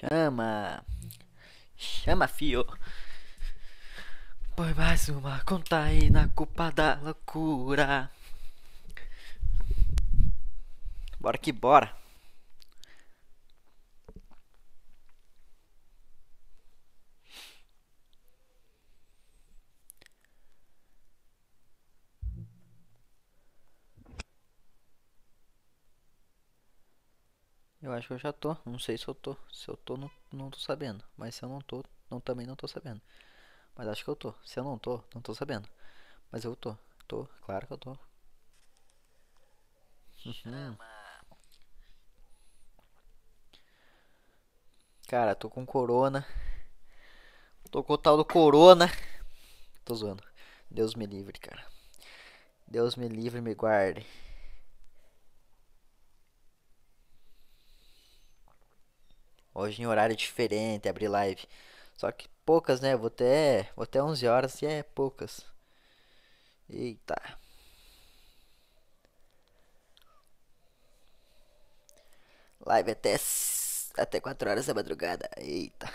Chama, chama, fio. Põe mais uma conta aí na culpa da loucura. Bora que bora. Eu acho que eu já tô. Não sei se eu tô. Se eu tô, não tô sabendo. Mas se eu não tô, também não tô sabendo. Mas acho que eu tô. Se eu não tô sabendo. Mas eu tô. Tô, claro que eu tô. Uhum. Cara, tô com corona. Tô com o tal do corona. Tô zoando. Deus me livre, cara. Deus me livre e me guarde. Hoje em horário diferente, abrir live. Só que poucas, né? Vou até 11 horas e é poucas. Eita. Live até 4 horas da madrugada. Eita.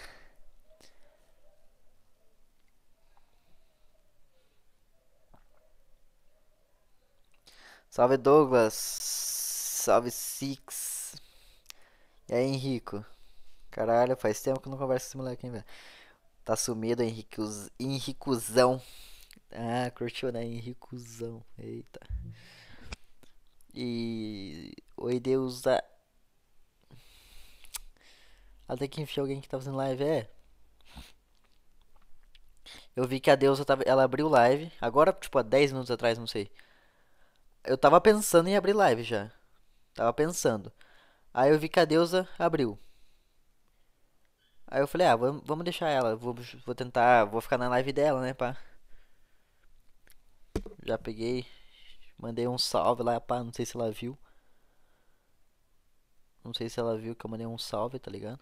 Salve Douglas. Salve Six. E aí, Henrico? Caralho, faz tempo que eu não converso com esse moleque, hein, velho? Tá sumido, Henricuzão. Ah, curtiu, né? Henricuzão. Eita. E. Oi, Deus. Até que enfim, alguém que tá fazendo live. Eu vi que a Deusa tava. Ela abriu live. Agora, tipo, há 10 minutos atrás, não sei. Eu tava pensando em abrir live já. Tava pensando. Aí eu vi que a Deusa abriu. Aí eu falei, ah, vamos deixar ela. Vou tentar. Vou ficar na live dela, né, pá? Já peguei. Mandei um salve lá, pá. Não sei se ela viu. Não sei se ela viu que eu mandei um salve, tá ligado?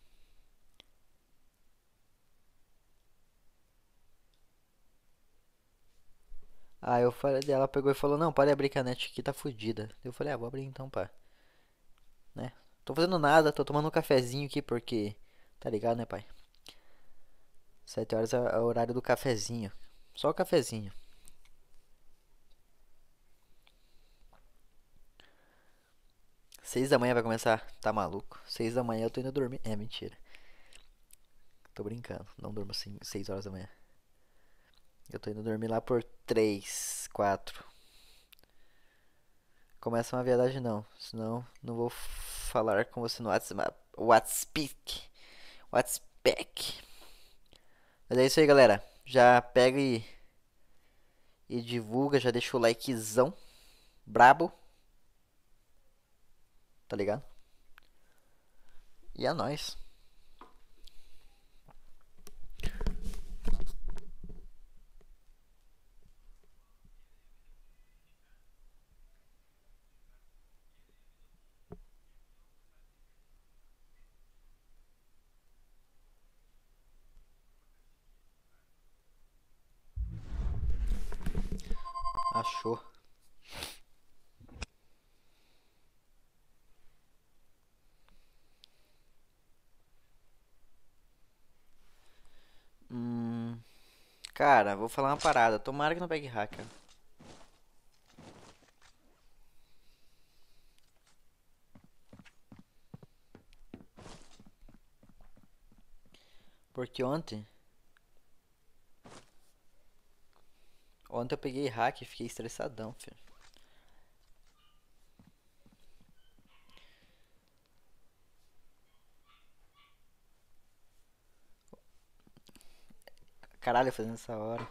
Aí eu falei, ela pegou e falou, não, pode abrir que a net aqui tá fodida. Eu falei, ah, vou abrir então, pá. Né? Tô fazendo nada, tô tomando um cafezinho aqui porque. Tá ligado, né, pai? 7 horas é o horário do cafezinho. Só o cafezinho. 6 da manhã vai começar. Tá maluco? 6 da manhã eu tô indo dormir. É, mentira. Tô brincando. Não durmo assim 6 horas da manhã. Eu tô indo dormir lá por 3, 4. Começa uma viadagem não. Senão não vou falar com você no WhatsApp. WhatsApp. WhatsApp. Mas é isso aí, galera. Já pega e divulga. Já deixa o likezão. Brabo. Tá ligado? E é nóis. Achou. Hum, cara, vou falar uma parada. Tomara que não pegue hacker. Porque ontem eu peguei hack e fiquei estressadão, filho. Caralho, fazendo essa hora.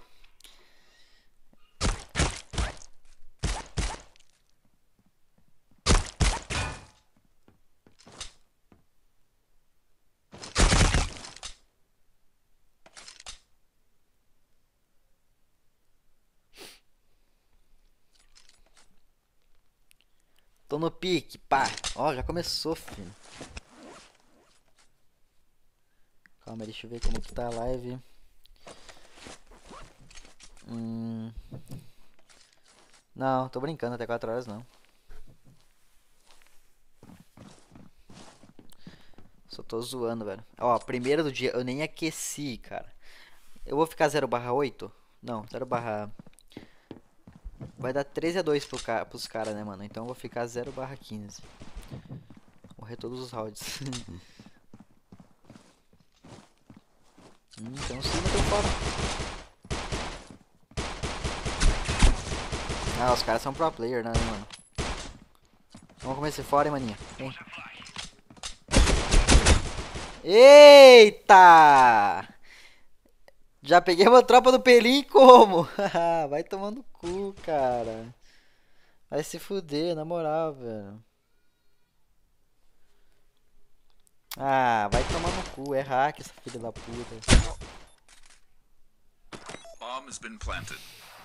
Tô no pique, pá. Ó, já começou, filho. Calma, deixa eu ver como que tá a live. Hum, não, tô brincando, até 4 horas não. Só tô zoando, velho. Ó, primeiro do dia, eu nem aqueci, cara. Eu vou ficar 0/8? Não, 0 barra... Vai dar 13-2 pros caras, né, mano? Então eu vou ficar 0/15. Morrer todos os rounds. Então sim, não tem fora. Ah, os caras são pro player, né, mano? Vamos comer esse fora, hein, maninha. Vem. Eita! Já peguei uma tropa do Pelim como? Vai tomando cu, cara. Vai se fuder, na moral, velho. Ah, vai tomar no cu. É hack essa filha da puta. Bomb has been planted.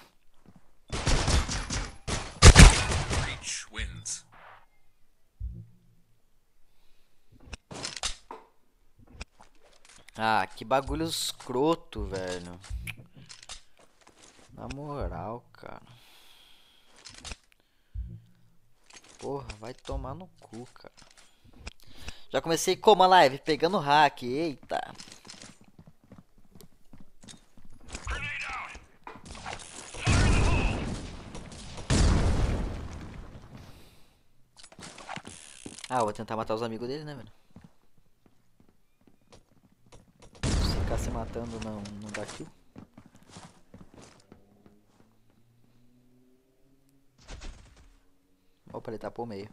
Breach wins. Ah, que bagulho escroto, velho. Na moral, cara. Porra, vai tomar no cu, cara. Já comecei como a live? Pegando hack. Eita. Ah, vou tentar matar os amigos dele, né, velho? Se ficar se matando não dá kill. Opa, ele tapou o meio.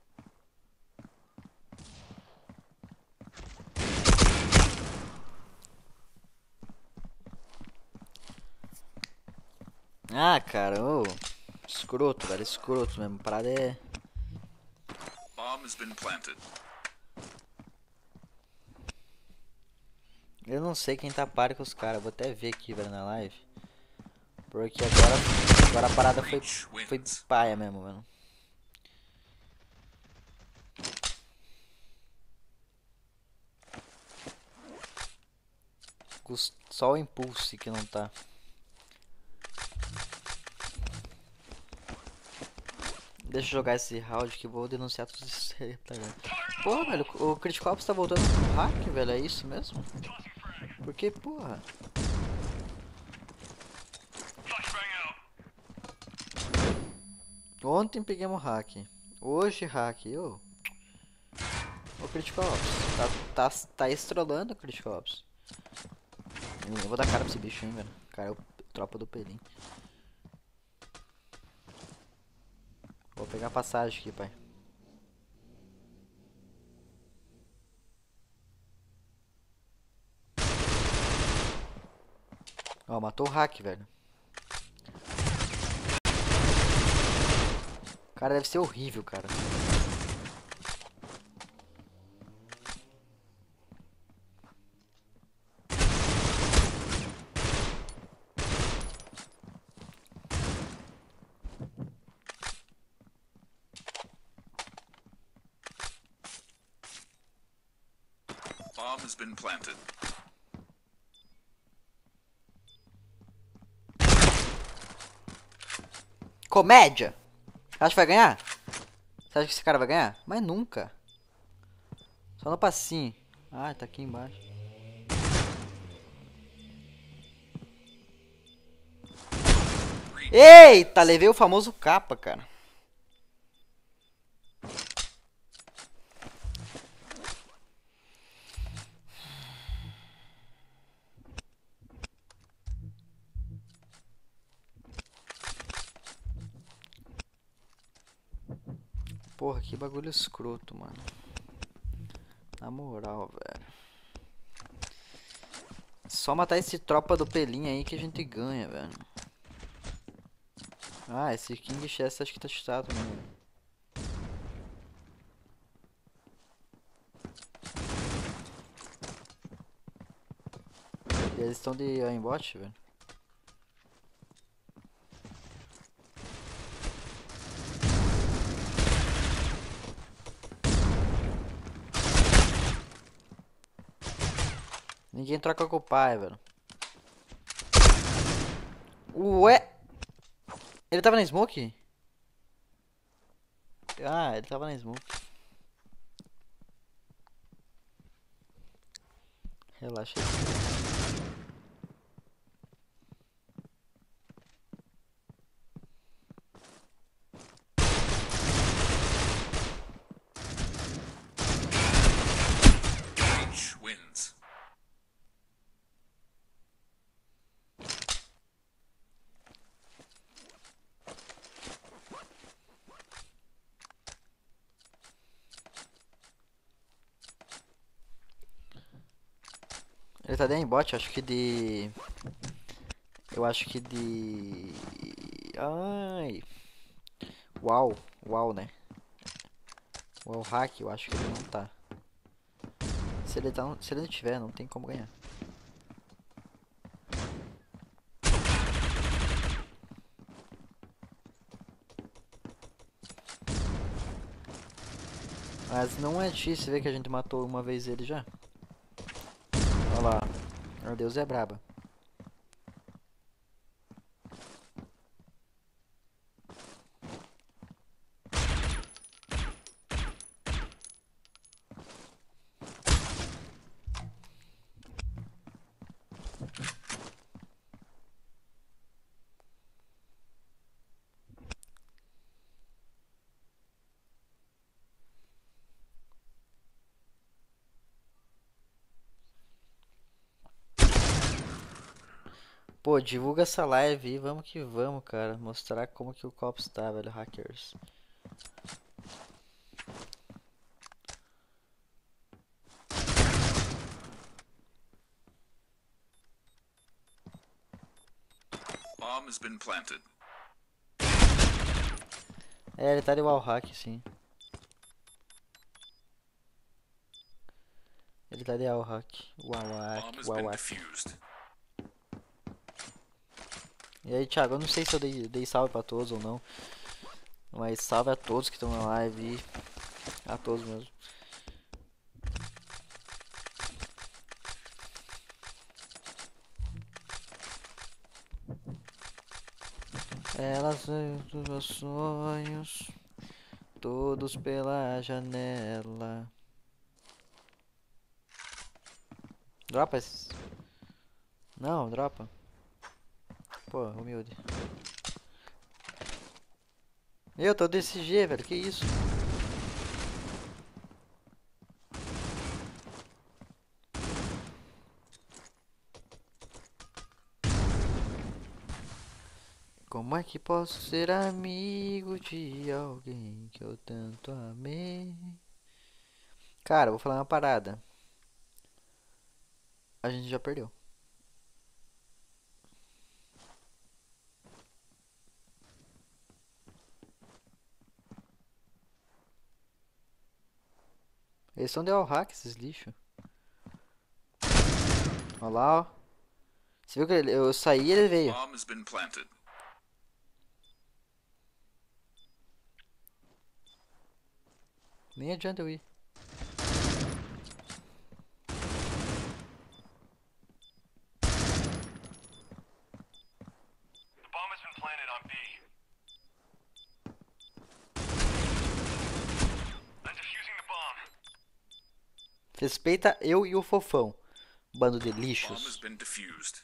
Ah, cara, ô. Escroto, velho. Escroto mesmo. A parada é... Bomb has been planted. Eu não sei quem tá par com os caras. Vou até ver aqui, velho, na live. Porque agora a parada foi paia mesmo, mano. Só o impulso que não tá. Deixa eu jogar esse round que eu vou denunciar todos esses retardados. Porra, velho, o Critical Ops tá voltando com hack, velho, é isso mesmo? Porque, porra... Ontem pegamos hack. Hoje hack, ô. O Critical Ops. Tá estrolando o Critical Ops. Eu vou dar cara pra esse bicho, hein, velho. Cara, é o tropa do Pelim. Vou pegar a passagem aqui, pai. Ó, matou o hack, velho. O cara deve ser horrível, cara. Bomb has been planted. Comédia! Acha que vai ganhar? Você acha que esse cara vai ganhar? Mas nunca. Só no passinho. Ah, tá aqui embaixo. Eita, levei o famoso capa, cara. Porra, que bagulho escroto, mano. Na moral, velho. Só matar esse tropa do Pelinho aí que a gente ganha, velho. Ah, esse King Chess acho que tá chutado mesmo. E eles estão de aimbot, velho. Ninguém troca com o pai, velho. Ué? Ele tava na smoke? Ah, ele tava na smoke. Relaxa aí. H wins. Ele tá de aimbot, acho que de... Eu acho que de... Ai... Uau, uau, né? Uau hack, eu acho que ele não tá. Se ele não tiver, não tem como ganhar. Mas não é difícil ver que a gente matou uma vez ele já. Olha lá. Meu Deus, é braba. Pô, divulga essa live aí, vamos que vamos, cara. Mostrar como que o copo está, velho, hackers. Bomb has been planted. É, ele tá de wall hack, sim. Ele tá de wall hack. Wall Bomb hack, has wall been hack. defused. E aí, Thiago, eu não sei se eu dei salve pra todos ou não. Mas salve a todos que estão na live e a todos mesmo. Elas são dos meus sonhos, todos pela janela. Dropa esses. Não, dropa. Pô, humilde. Eu tô desse G, velho, que isso? Como é que posso ser amigo de alguém que eu tanto amei? Cara, eu vou falar uma parada. A gente já perdeu. Eles são de all hack, esses lixos. Olha lá, ó. Você viu que eu saí e ele veio. Bomb has been planted. Nem adianta eu ir. The bomb has been planted on B. I'm defusing the bomb. Respeita eu e o fofão. Bando de Bomb has lixos. been defused.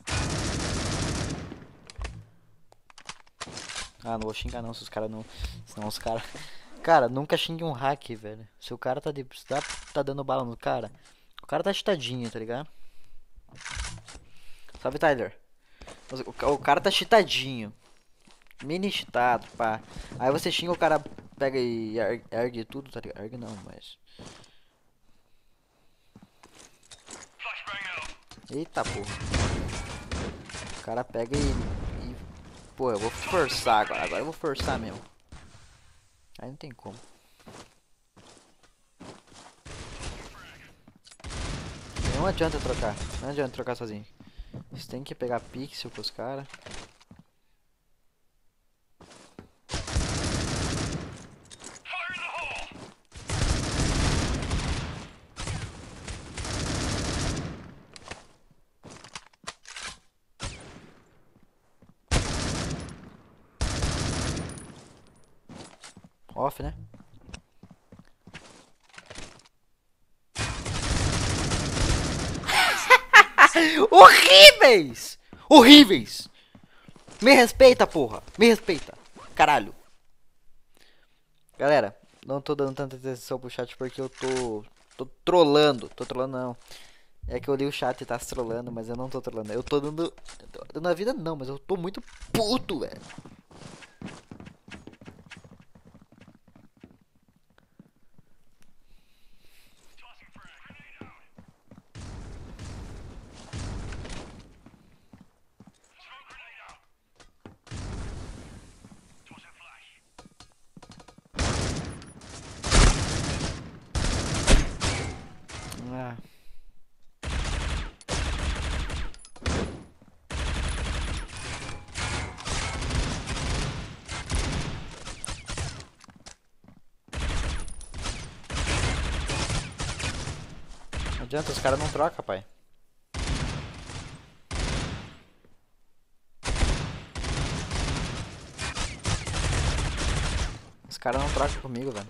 Ah, não vou xingar não, se os caras não... Senão os caras... Cara, nunca xingue um hack, velho. Se o cara tá dando bala no cara, o cara tá cheatadinho, tá ligado? Salve, Tyler. O cara tá cheatadinho. Mini cheatado, pá. Aí você xinga, o cara pega e ergue tudo, tá ligado? Ergue não, mas... Flashbang out. Eita, porra. O cara pega e... Pô, eu vou forçar agora. Agora eu vou forçar mesmo. Aí não tem como. Não adianta trocar. Não adianta trocar sozinho. Você tem que pegar pixel pros caras. Fire in the hole. Off, né? Horríveis! Horríveis! Me respeita, porra! Me respeita! Caralho! Galera, não tô dando tanta atenção pro chat porque eu tô trolando. Tô trolando não. É que eu li o chat e tá se trollando, mas eu não tô trollando. Eu tô dando a vida não, mas eu tô muito puto, velho. Tossing frag. Grenade out. Smoke grenade out. Tossing flash. Ah. Não adianta, os caras não trocam, pai. Os caras não trocam comigo, velho.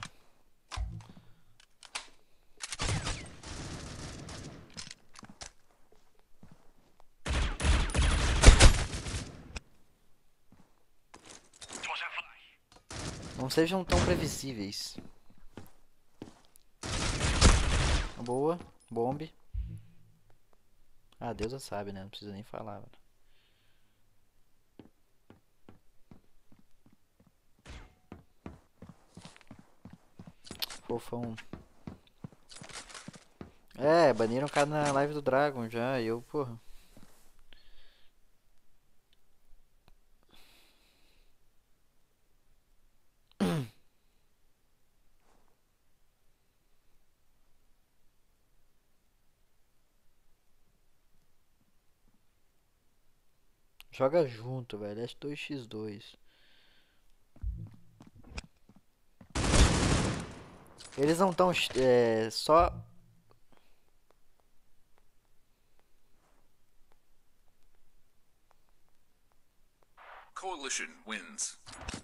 Tossing flash. Não sejam tão previsíveis. Boa. Bombe. Ah, Deus já sabe, né? Não precisa nem falar, velho. Fofão. É, baniram o cara na live do Dragon já. E eu, porra. Joga junto, velho. S2x2. Eles não tão só. Coalition wins.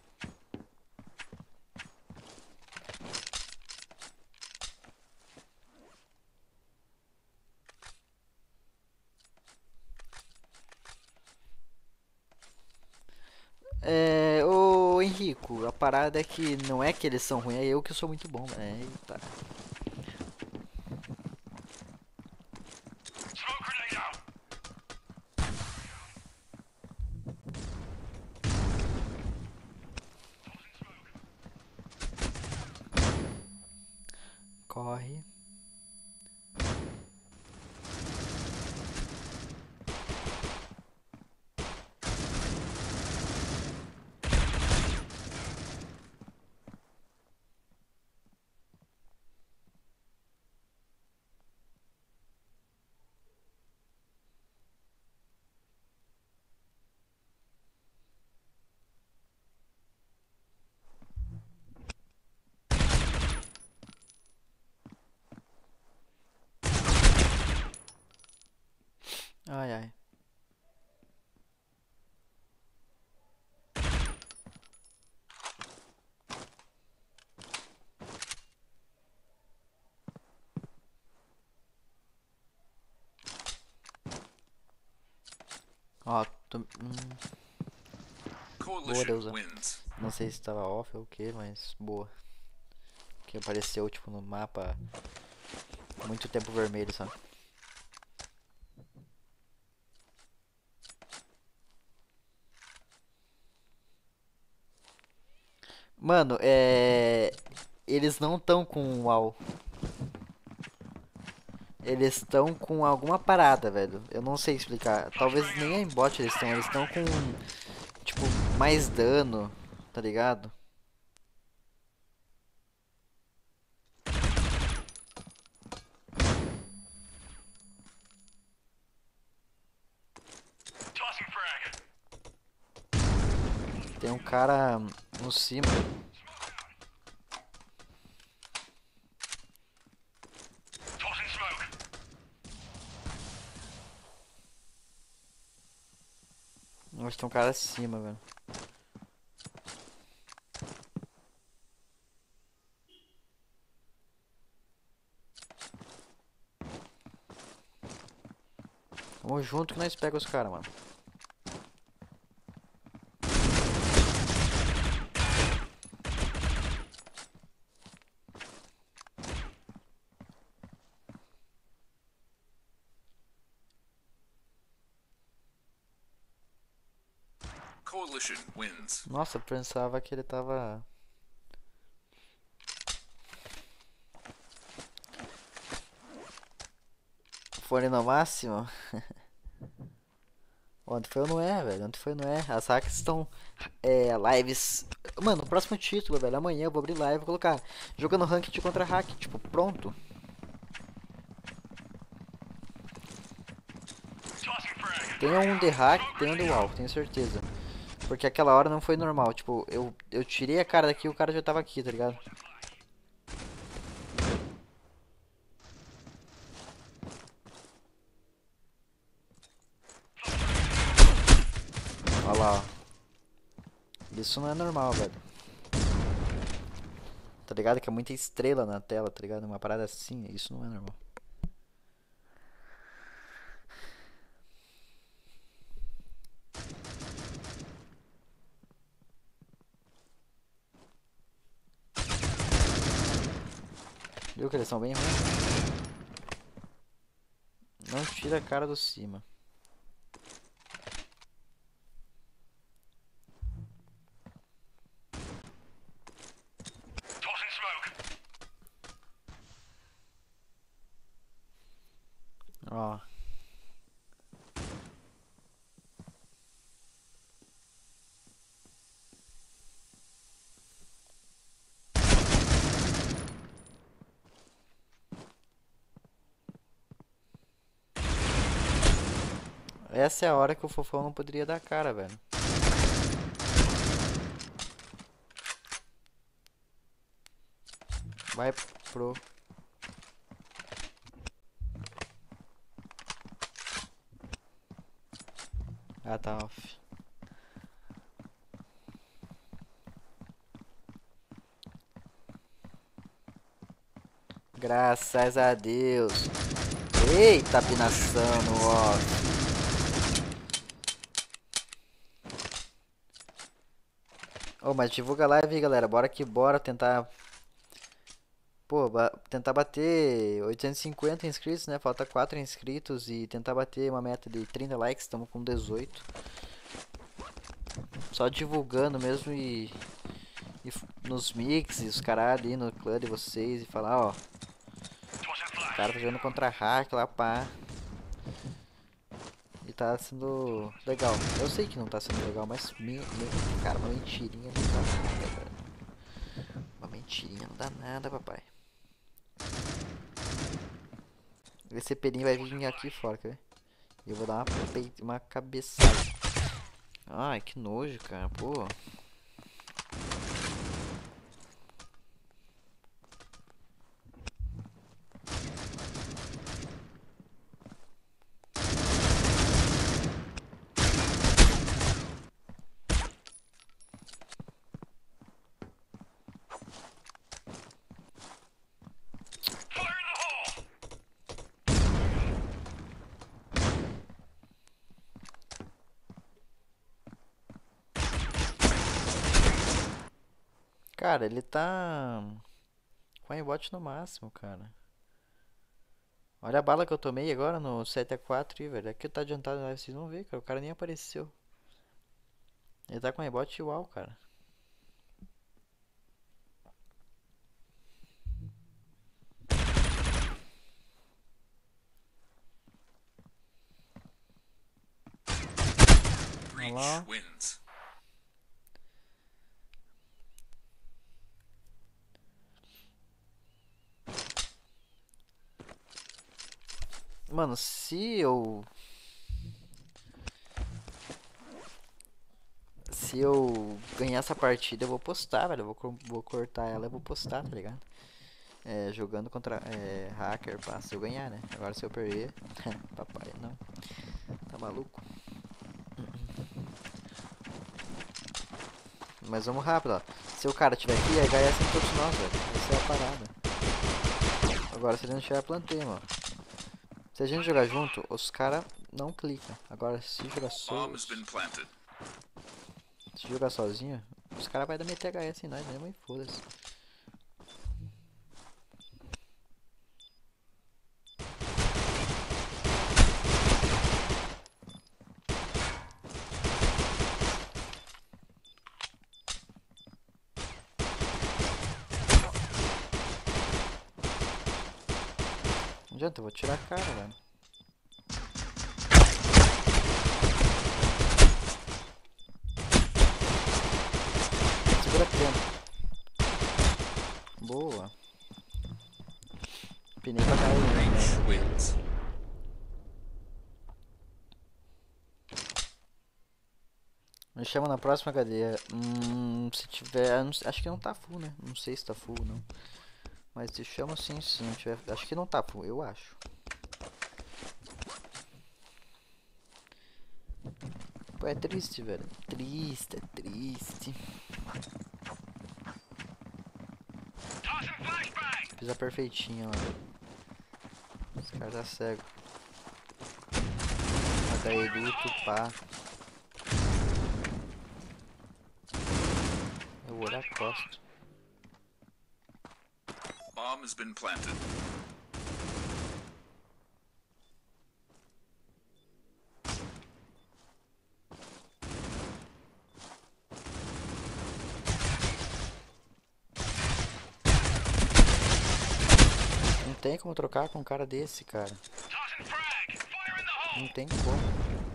Ô Henrico, a parada é que não é que eles são ruins, é eu que sou muito bom, velho. Eita. Smoke grenade out. Corre. Ai, ai. Ó, boa, Coalition Deusa. wins. Não sei se estava off ou o que, mas boa. Que apareceu, tipo, no mapa muito tempo vermelho, sabe? Mano, eles não estão com UAU. Eles estão com alguma parada, velho. Eu não sei explicar. Talvez nem em bot eles estão. Eles estão com, tipo, mais dano, tá ligado? Tossing frag. Tem um cara no cima. Tossing smoke. Acho que tem um cara acima, velho. Vamos junto que nós pega os caras, mano. Coalition wins. Nossa, eu pensava que ele tava... Fone no máximo. Ontem foi ou não é, velho? Ontem foi ou não é? As hacks estão lives. Mano, o próximo título, velho. Amanhã eu vou abrir live e colocar jogando ranked contra hack. Tipo, pronto. Tossing frag. Tem um de hack, tem um de wall, tenho certeza. Porque aquela hora não foi normal. Tipo, eu tirei a cara daqui e o cara já tava aqui, tá ligado? Olha lá, ó. Isso não é normal, velho. Tá ligado? Que é muita estrela na tela, tá ligado? Uma parada assim, isso não é normal. Viu que eles são bem ruins? Não tira a cara do cima. Tossing smoke. Ó. Essa é a hora que o Fofão não poderia dar cara, velho. Vai pro... Ah, tá off. Graças a Deus. Eita, pinação no off. Ô, mas divulga a live aí, galera. Bora que bora tentar... Pô, tentar bater 850 inscritos, né? Falta 4 inscritos e tentar bater uma meta de 30 likes. Estamos com 18. Só divulgando mesmo e nos mix e os caras ali no clã de vocês e falar, ó. Tossing O flash. cara tá jogando contra hack lá, pá. E tá sendo legal. Eu sei que não tá sendo legal, mas cara, uma mentirinha não dá nada, velho. Uma mentirinha não dá nada, papai. Esse pelinho vai vir aqui fora, quer ver? E eu vou dar uma cabeçada. Ai, que nojo, cara, pô. Fire in the hole. Cara, ele tá com a aimbot no máximo, cara. Olha a bala que eu tomei agora no 7x4, velho. Aqui tá adiantado, vocês vão ver, cara. O cara nem apareceu. Ele tá com a aimbot igual, cara. Breach Hello? wins. Mano, se eu ganhar essa partida, eu vou postar, velho. Eu vou cortar ela e vou postar, tá ligado? Jogando contra hacker, pá, se eu ganhar, né? Agora se eu perder, papai, não. Tá maluco? Mas vamos rápido, ó. Se o cara tiver aqui, é HS em todos nós, velho. Essa é a parada. Agora se ele não tiver, planteio, mano. Se a gente jogar junto, os caras não clica. Agora se jogar Bomb has been planted. se jogar sozinho, os caras vão dar meter THS em nós mesmo e foda-se. Não adianta, eu vou tirar a cara, velho. Segura tempo. Boa. Pinei pra caralho. Range wins. Me chama na próxima cadeia. Se tiver. Acho que não tá full, né? Não sei se tá full não. Mas te chama sim, sim. Tiver, acho que não tá full, eu acho. Pô, é triste, velho. Triste, é triste. Tossing flashbang. Fiz a perfeitinha lá. Esse cara tá cego. HE luto, pá. Eu vou olhar a costa. Bomb has been planted. Não tem como trocar com um cara desse, cara. Tossing frag. Fire in the hole. Não tem como.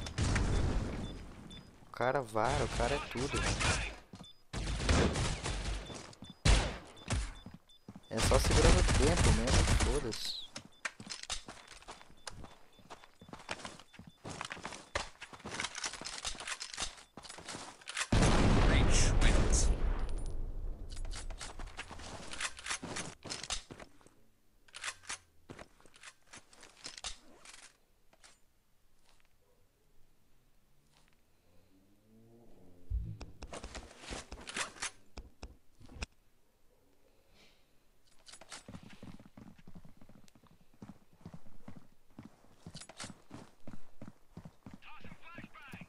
O cara vara, o cara é tudo, velho. É só segurando o tempo mesmo, foda-se. Range wins. Tossing flashbang.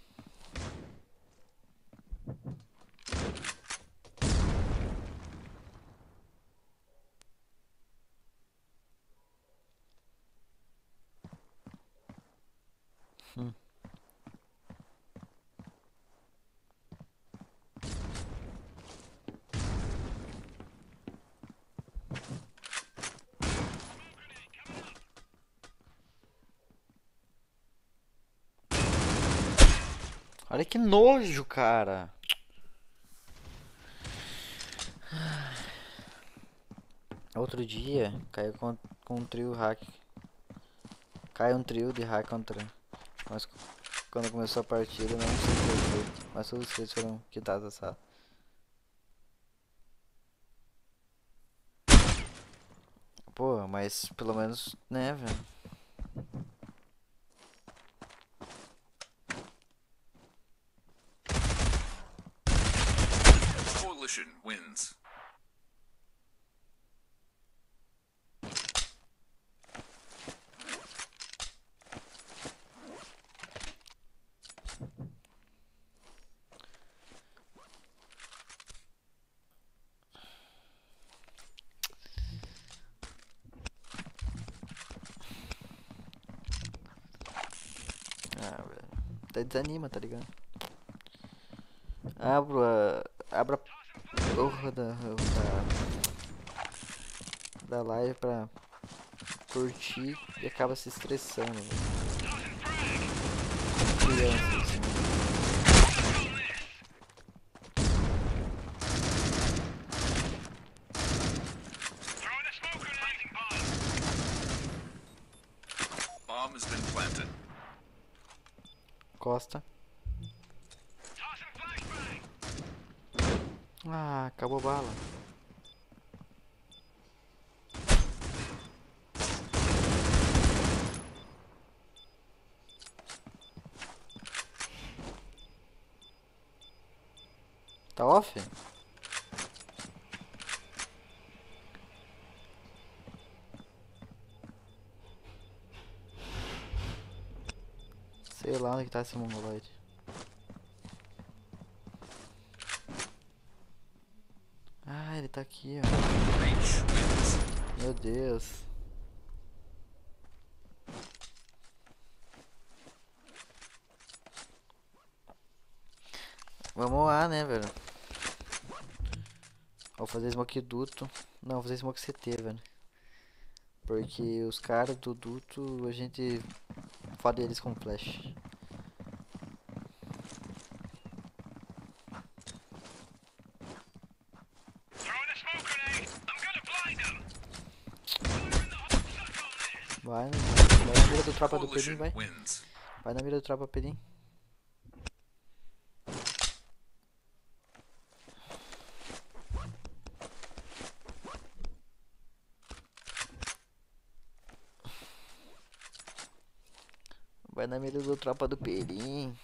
Olha que nojo, cara. Outro dia, caiu com um trio hack. Caiu um trio de hack contra. Mas quando começou a partida, eu não sei o que foi. Mas todos os três foram quitados da sala. Pô, mas pelo menos, né, velho? Coalition wins. Ah, velho. Até desanima, tá ligado? Abra a porra da live pra curtir e acaba se estressando, velho. Criança, assim. Throwing a smoke grenade. Bomb. Bomb has been planted. Costa. Tossing flashbang. Ah, acabou a bala. Tá off? Sei lá onde que tá esse mongoloide. Ah, ele tá aqui, ó. Reach wins. Meu Deus. Vamos lá, né, velho? Vou fazer smoke duto. Não, vou fazer smoke CT, velho. Porque os caras do duto, a gente fode eles com flash. Throwing a smoke grenade. I'm gonna blind them. Firing the whole suck on this. Vai, né? Vai na mira do tropa do Perim, Coalition vai. wins. Vai na mira do tropa Perim. Vai na mira do tropa do Perim.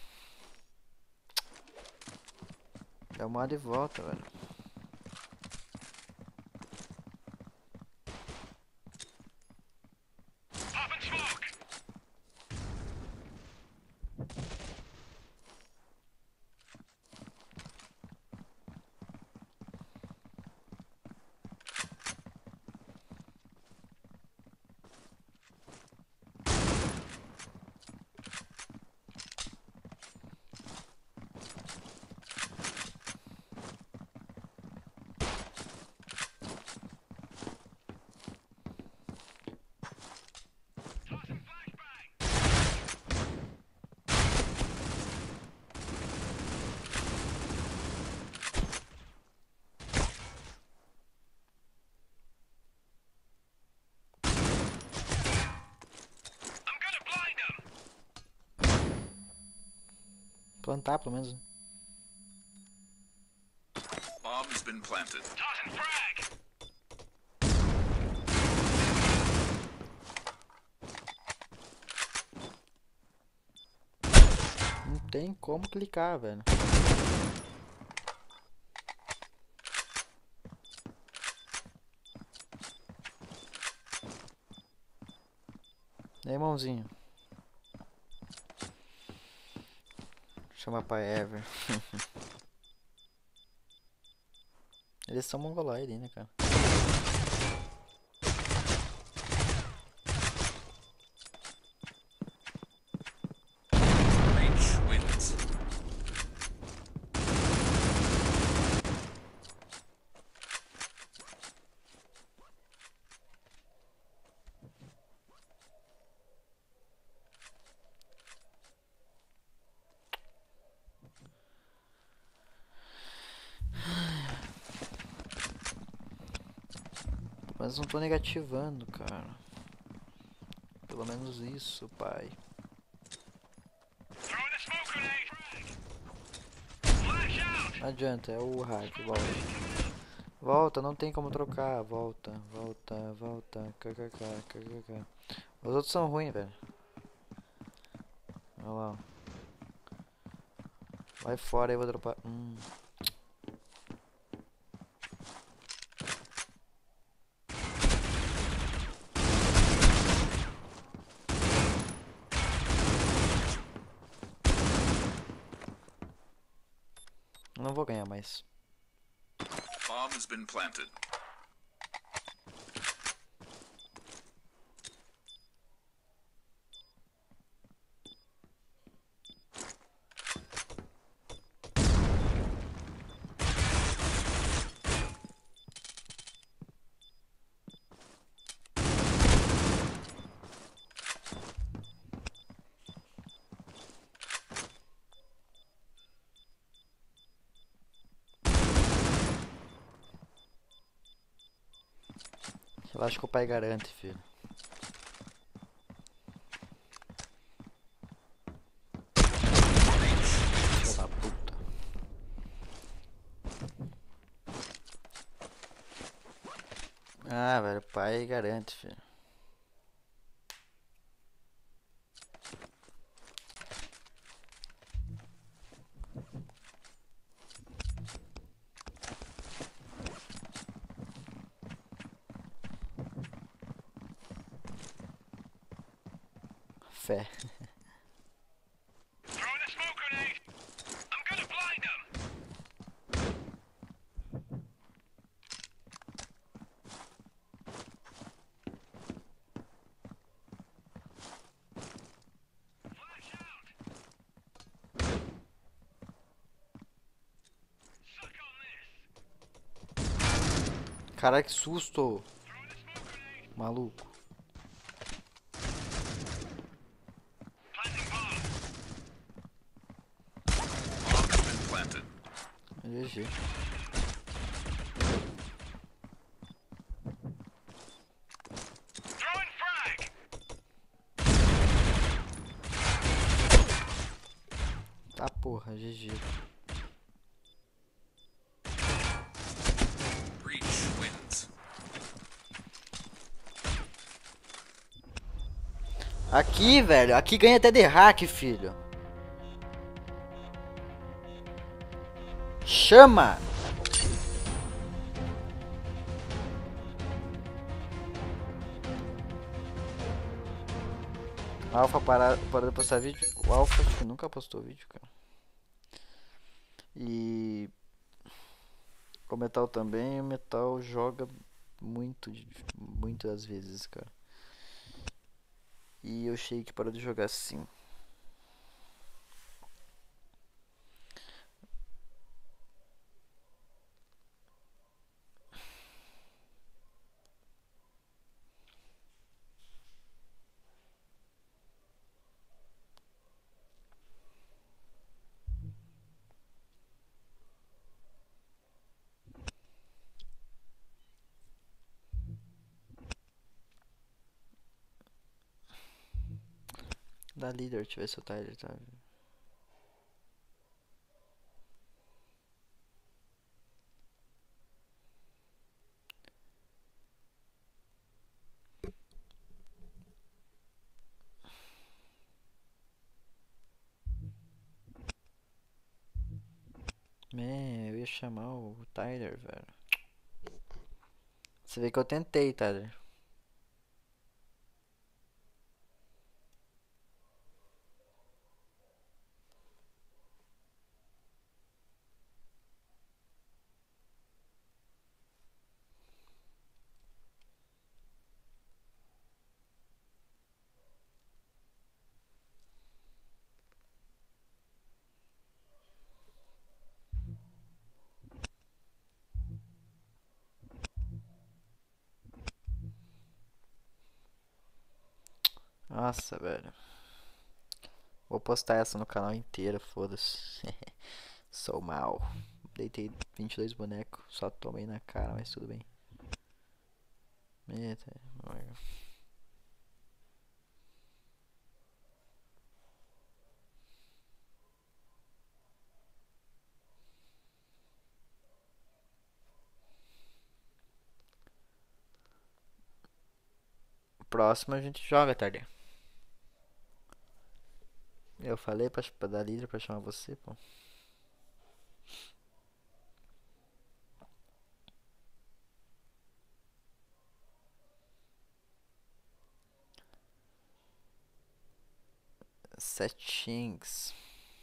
É uma de volta, velho. Popping smoke. Tossing flashbang. I'm gonna blind them. Plantar, pelo menos. Bomb has been planted. Tossing frag. Não tem como clicar, velho. E aí, irmãozinho? Chama pra Ever. Eles são mongoloides, né, cara? Reach wins. Mas não tô negativando, cara. Pelo menos isso, pai. Throwing a smoke grenade. Flash out. Não adianta, é o hack, volta. Volta, não tem como trocar. Volta, volta, volta. KKK, KKK. Os outros são ruins, velho. Olha lá. Vai fora aí, eu vou dropar. Não vou ganhar mais. Bomb has been planted. Relaxa que o pai garante, filho. Filho da puta. Ah, velho, o pai garante, filho. Fé. Cara, que susto. Maluco. Planting bomb. Bomb has been planted. GG. Throwing frag. Tá porra, GG. Breach wins. Aqui, velho. Aqui ganha até de hack, filho. Chama! Alpha parou de postar vídeo. O Alpha acho que nunca postou vídeo, cara. E o Metal também. O Metal joga muito, muitas vezes, cara. E eu achei que parou de jogar sim. Da líder, deixa eu ver se o Tyler tá. Eu ia chamar o Tyler, velho. Você vê que eu tentei, Tyler. Nossa, velho. Vou postar essa no canal inteiro, foda-se. Sou mal. Deitei 22 bonecos, só tomei na cara, mas tudo bem. Eita, olha. Próximo a gente joga, tarde. Eu falei pra dar líder pra chamar você, pô. Settings.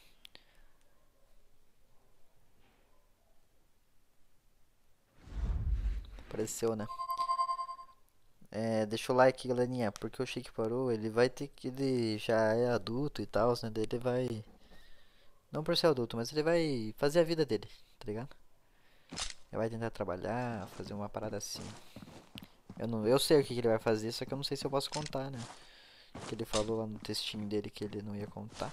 Apareceu, né? Deixa o like, galerinha, porque o Chique parou, ele vai ter que. Ele já é adulto e tal, né? Daí ele vai. Não por ser adulto, mas ele vai fazer a vida dele, tá ligado? Ele vai tentar trabalhar, fazer uma parada assim. Eu sei o que ele vai fazer, só que eu não sei se eu posso contar, né? Que ele falou lá no textinho dele que ele não ia contar.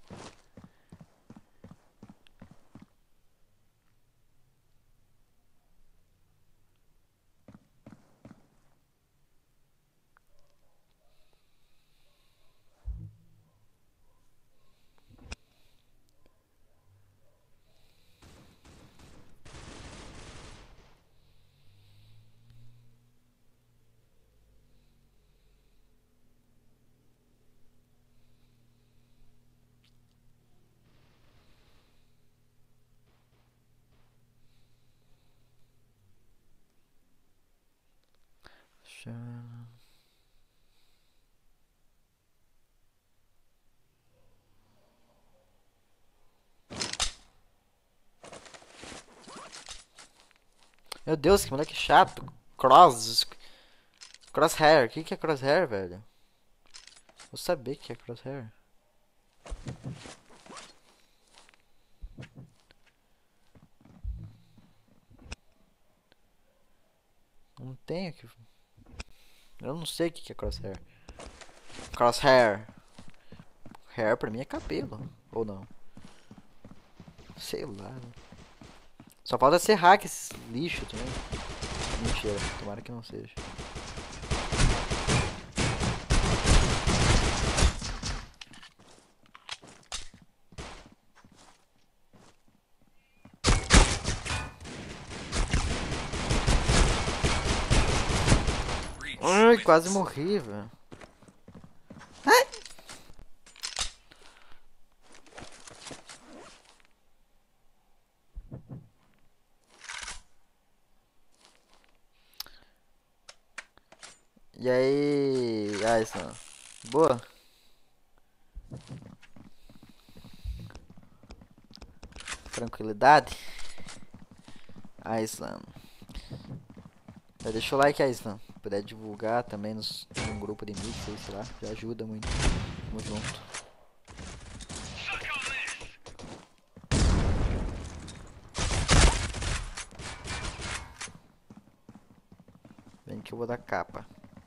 Meu Deus, que moleque chato. Crosshair. O que é crosshair, velho? Vou saber o que é crosshair. Não tenho que... Eu não sei o que é crosshair. Crosshair. Hair pra mim é cabelo. Ou não? Sei lá. Né? Só falta ser hack esse lixo também. Mentira, tomara que não seja. Reach Ai, wins. quase morri, velho. E aí, Aislan? Boa? Tranquilidade? Aislan. Já deixa o like, Aislan. Se puder divulgar também no grupo de mix aí, sei lá, já ajuda muito. Tamo junto. Suck on this. Vem que eu vou dar capa.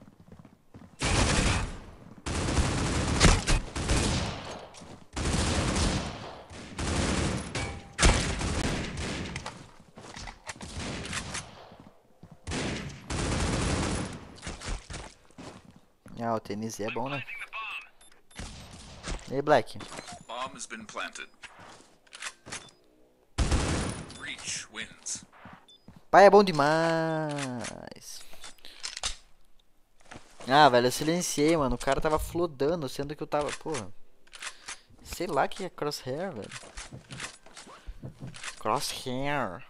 Ah, o tênis é bom, né? Planting the bomb. E aí, Black? Bomb has been planted. Reach wins. Pai é bom demais. Ah, velho, eu silenciei, mano. O cara tava flodando, sendo que eu tava... Porra. Sei lá o que é crosshair, velho. Crosshair.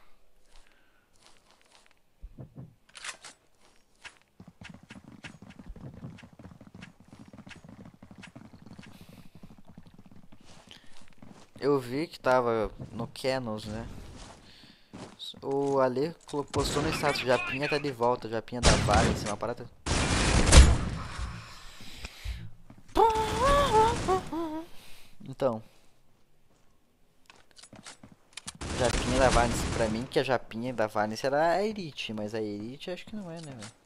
Eu vi que tava no Canos, né? O Ale postou no status, Japinha tá de volta, Japinha da Vale, assim, uma parada. Então. Japinha da Vanice, pra mim que a Japinha da Vanice era a Elite, mas a Elite acho que não é, né, velho?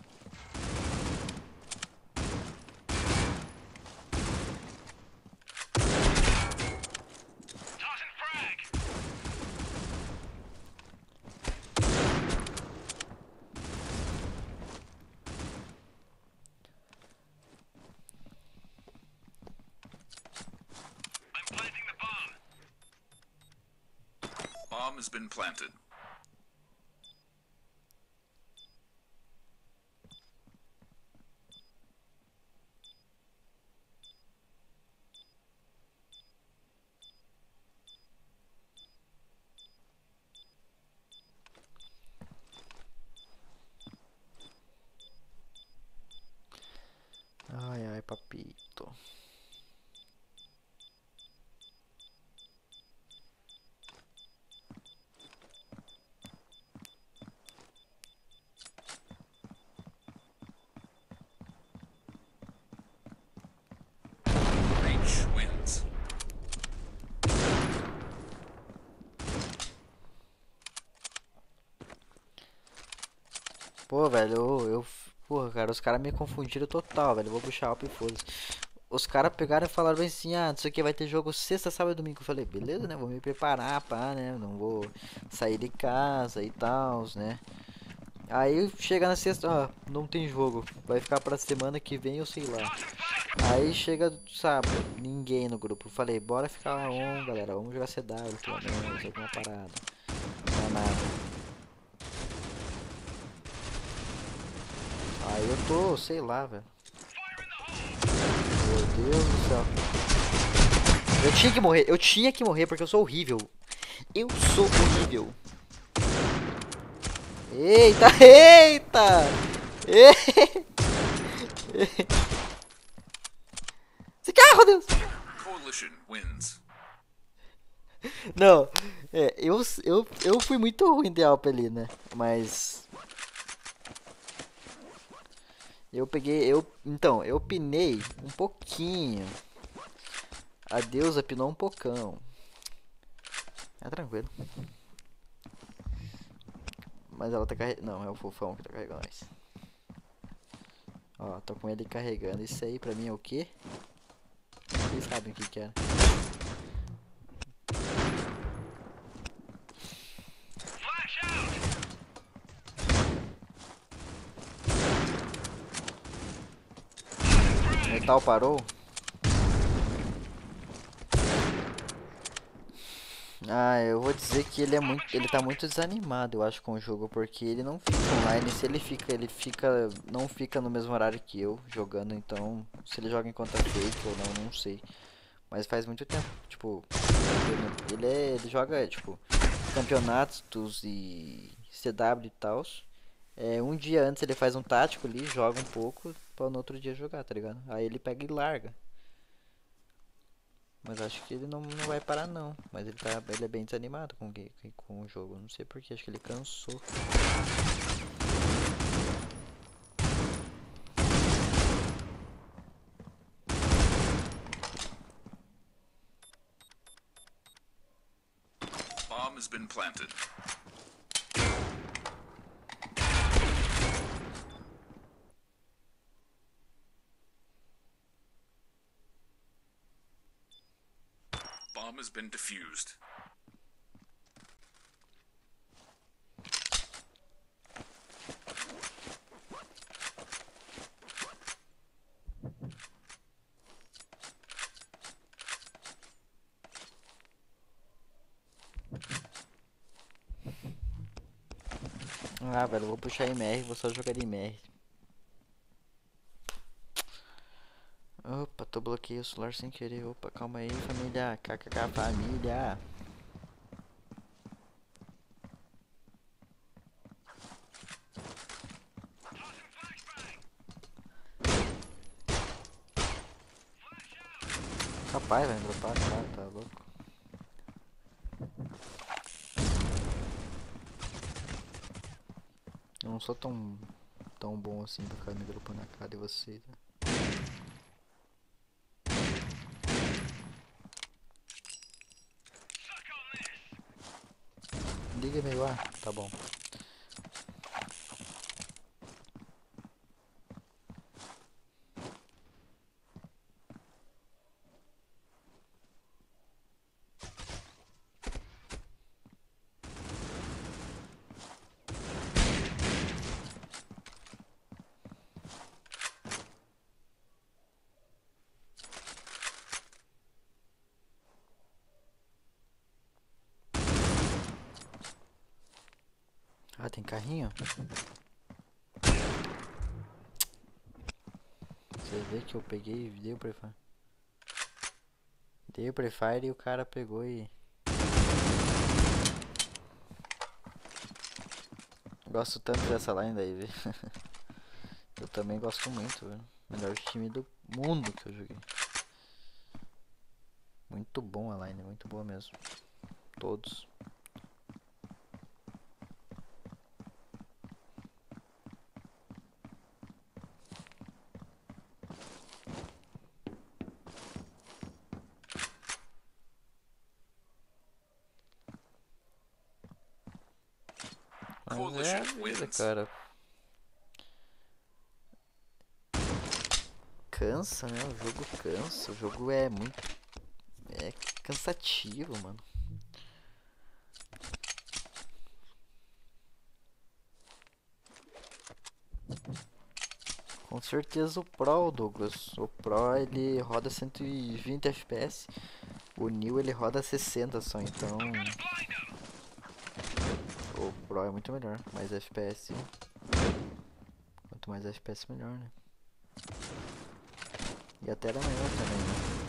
Tossing frag. I'm planting the bomb. Bomb has been planted. Ai, ai, papito. Reach wins. Pô, velho, porra, cara, os caras me confundiram total, velho. Eu vou puxar up e foda-se. Os caras pegaram e falaram bem assim, ah, não sei o que, vai ter jogo sexta, sábado e domingo. Eu falei, beleza, né? Vou me preparar, pá, né? Não vou sair de casa e tal, né? Aí chega na sexta, ó, não tem jogo. Vai ficar pra semana que vem, eu sei lá. Aí chega sábado, ninguém no grupo. Eu falei, bora ficar on, galera. Vamos jogar CW, pelo menos, alguma parada. Não é nada. Aí eu tô, sei lá, velho. Meu Deus do céu. Eu tinha que morrer porque eu sou horrível. Eu sou horrível. Eita, eita! Esse carro, Deus! Coalition wins. Não, eu fui muito ruim de Alp ali, né? Mas... Então, eu pinei um pouquinho. A deusa pinou um pocão. É tranquilo. Mas ela tá carregando. Não, é o fofão que tá carregando nós. Ó, tô com ele carregando. Isso aí pra mim é o quê? Vocês sabem o que que é. Flash out! O metal parou? Ah, eu vou dizer que ele tá muito desanimado, eu acho, com o jogo, porque ele não fica online. Se ele fica, não fica no mesmo horário que eu jogando, então se ele joga em conta fake ou não, não sei. Mas faz muito tempo, tipo, ele joga, tipo, campeonatos e CW e tal. É, um dia antes ele faz um tático ali, joga um pouco, pra no outro dia jogar, tá ligado? Aí ele pega e larga. Mas acho que ele não vai parar não. Mas ele é bem desanimado com o jogo. Não sei porquê, acho que ele cansou. Bomb has been planted. Bomb has been defused. Ah, velho, eu vou puxar MR, vou só jogar de MR. Opa, tô bloqueei o celular sem querer. Opa, calma aí, família. KKK, família. Rapaz, vai dropar, cara, tá louco. Eu não sou tão bom assim pra ficar me dropando na cara de vocês, né? Suck on this! Liga meio A, tá bom. Ah, tem carrinho? Você vê que eu peguei e dei o prefire. Dei o prefire e o cara pegou e... Gosto tanto dessa line daí, velho. Eu também gosto muito, velho. Melhor time do mundo que eu joguei. Muito bom a line, muito boa mesmo. Todos. Mas é a Coalition vida, wins. cara. Cansa, né? O jogo cansa. O jogo é muito... É cansativo, mano. Com certeza o Pro, Douglas. O Pro ele roda 120 FPS. O New ele roda 60 só, então I'm gonna blind them! o Pro é muito melhor. Mais FPS. Quanto mais FPS melhor, né? E a tela é maior também, né?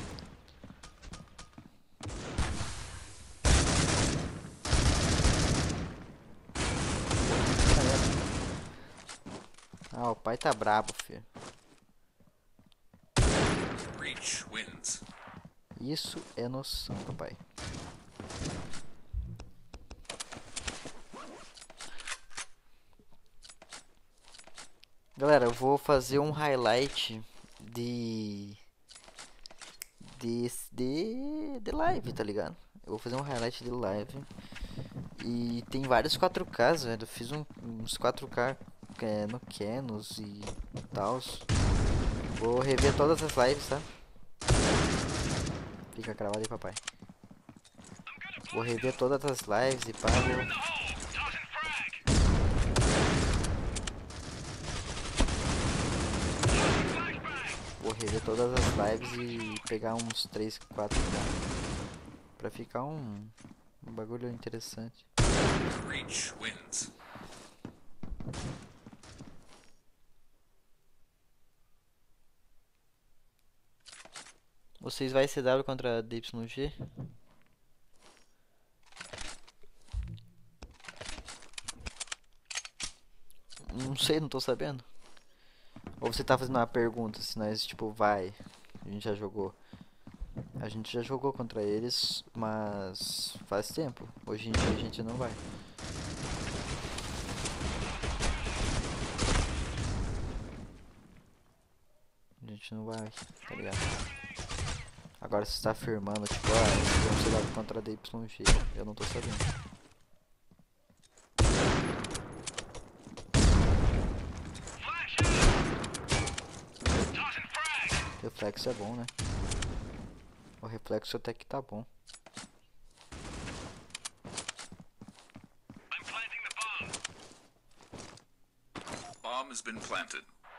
Ah, o pai tá brabo, filho. Reach wins. Isso é noção, papai. Galera, eu vou fazer um highlight de live, tá ligado? Eu vou fazer um highlight de live E tem vários 4Ks, velho. Eu fiz uns 4K no Canos e tals. Vou rever todas as lives, tá? Fica cravado aí, papai. Vou rever todas as lives e pá. In the hole! Tossing frag! Tossing flashbang! Vou rever todas as lives e pegar uns 3, 4 pra ficar um bagulho interessante. Breach wins. Vocês vai CW contra DYG? Não sei, não tô sabendo. Ou você tá fazendo uma pergunta se nós, tipo, vai. A gente já jogou. A gente já jogou contra eles, mas faz tempo. Hoje em dia a gente não vai. A gente não vai, tá ligado? Agora você tá afirmando, tipo, vamos jogar contra a DYG. Eu não tô sabendo. Flash out! Tossing frag! Reflexo é bom, né? O reflexo até que tá bom. I'm planting the bomb. Bomb has been planted.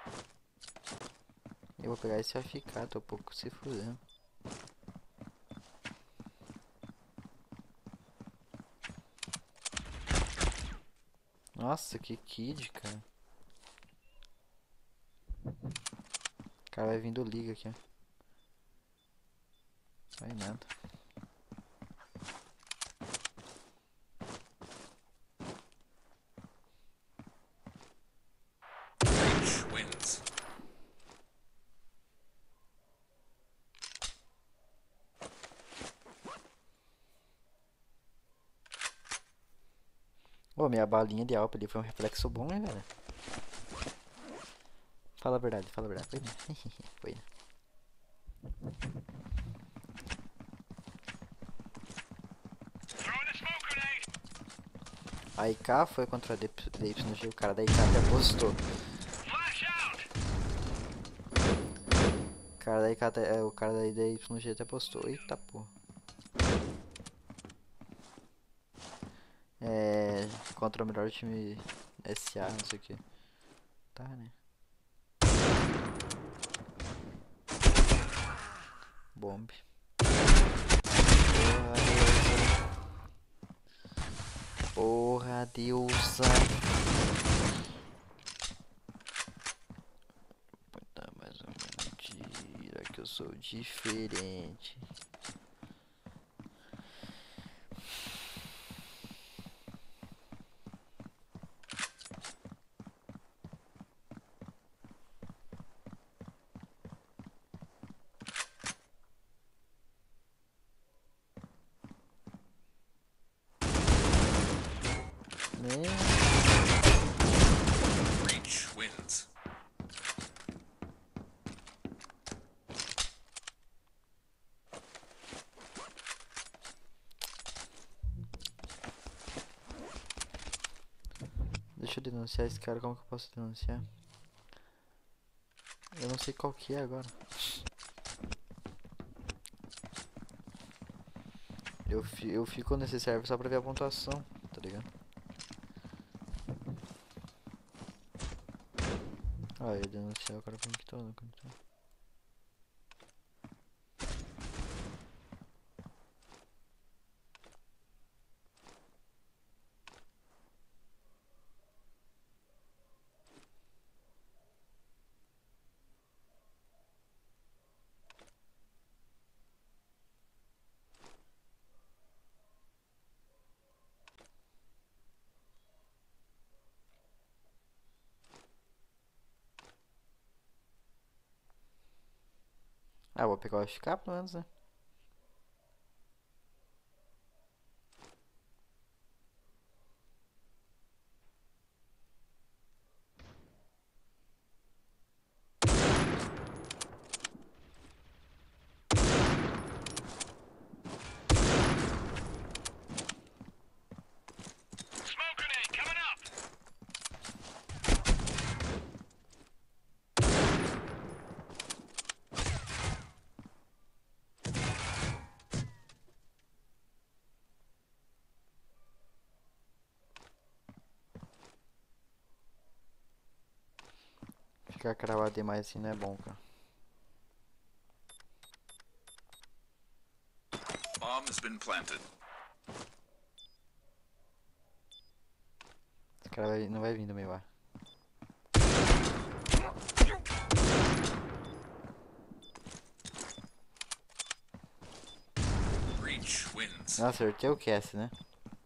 Eu vou pegar esse AFK, tô um pouco se fudendo. Nossa, que kid, cara. O cara vai vindo liga aqui, ó. Vai nada. Breach wins. Ô, minha balinha de alpa ali foi um reflexo bom, hein, velho? Fala a verdade, fala a verdade. Foi, né? Foi, né? Throwing a smoke grenade! A IK foi contra a DYG, o cara da IK até postou. Flash out! O cara da IK o cara da DYG até postou. Eita porra. Contra o melhor time SA, não sei o que. Tá, né? Bomb. Porra, deusa. Tá mais uma mentira que eu sou diferente. Né? Breach wins. Deixa eu denunciar esse cara, como que eu posso denunciar? Eu não sei qual que é agora. Eu fico nesse server só pra ver a pontuação, tá ligado? Ah, eu denunciar o cara conectou, não conectou. Ah, vou pegar o FK pelo menos, né? Ficar cravado demais assim não é bom, cara. Bomb has been planted. Esse cara não vai vir do meu ar. Breach wins. Nossa, acertei o Cass, né?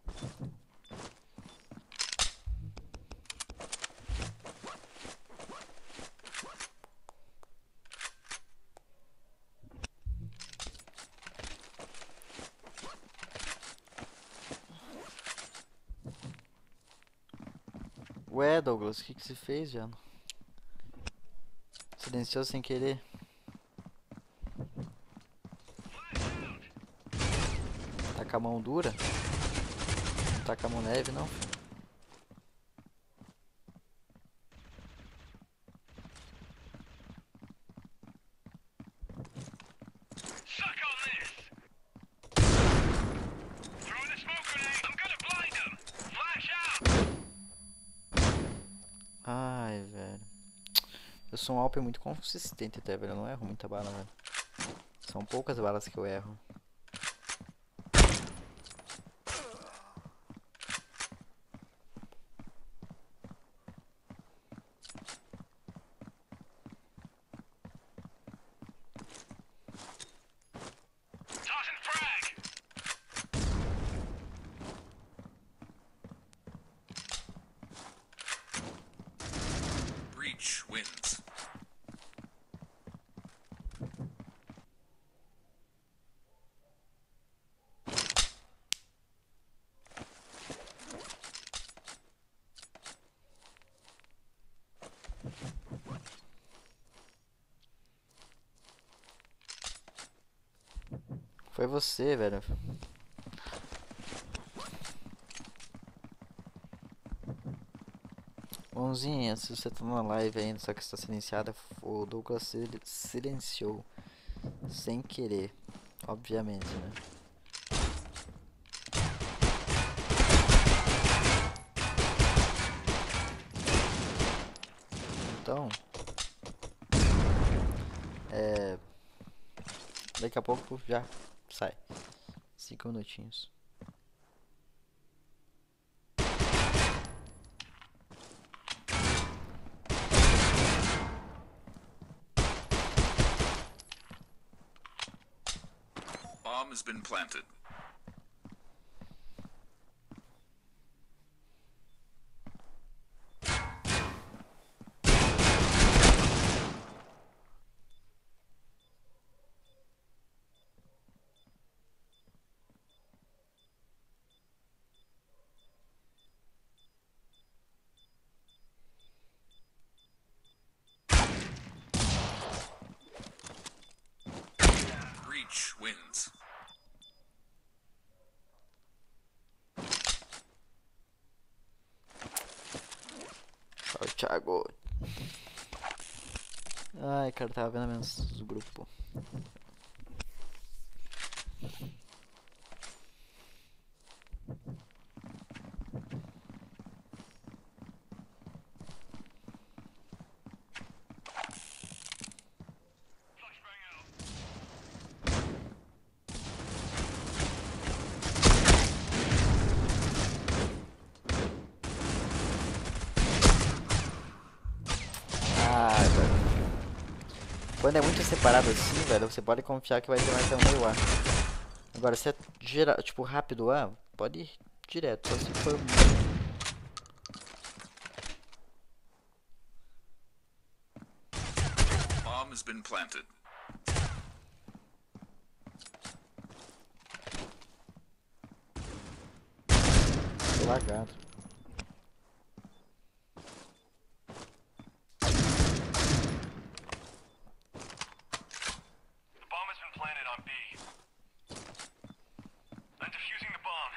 Ué, Douglas, o que você fez, Jano? Silenciou sem querer. Tá com a mão dura? Não tá com a mão leve, não? Suck on this! Throwing a smoke grenade! I'm gonna blind them! Flash out! Ai, velho. Eu sou um Alper muito consistente até, velho. Eu não erro muita bala, velho. São poucas balas que eu erro. Tossing frag! Breach wins. Foi você, velho. Bonzinha, se você tá na live ainda, só que está silenciada, o Douglas silenciou. Sem querer. Obviamente, né? Então... Daqui a pouco já sai. 5 minutinhos. Bomb has been planted. Breach wins. Tchau, Thiago. Ai, cara, tava vendo menos do grupo. Flashbang out! Ai, velho. Quando é muito separado assim, velho, você pode confiar que vai ter mais um meio ar. Agora, se é geral, tipo, rápido ar, pode ir direto, só se for Bomb has been planted. lagado. The bomb has been planted on B. I'm defusing the bomb.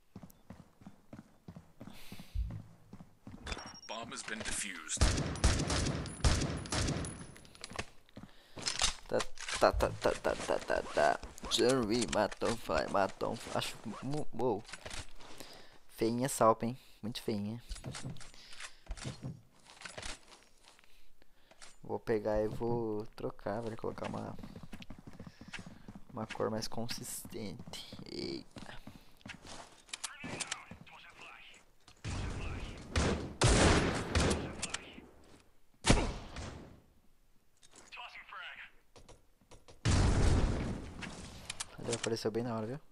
Bomb has been defused. Tá. Jerry matou, matou. Acho. Uou. Feinha Salpa, hein? Muito feinha. Vou pegar e vou trocar, velho. Colocar uma cor mais consistente. Eita. Tossing frag. Ele apareceu bem na hora, viu?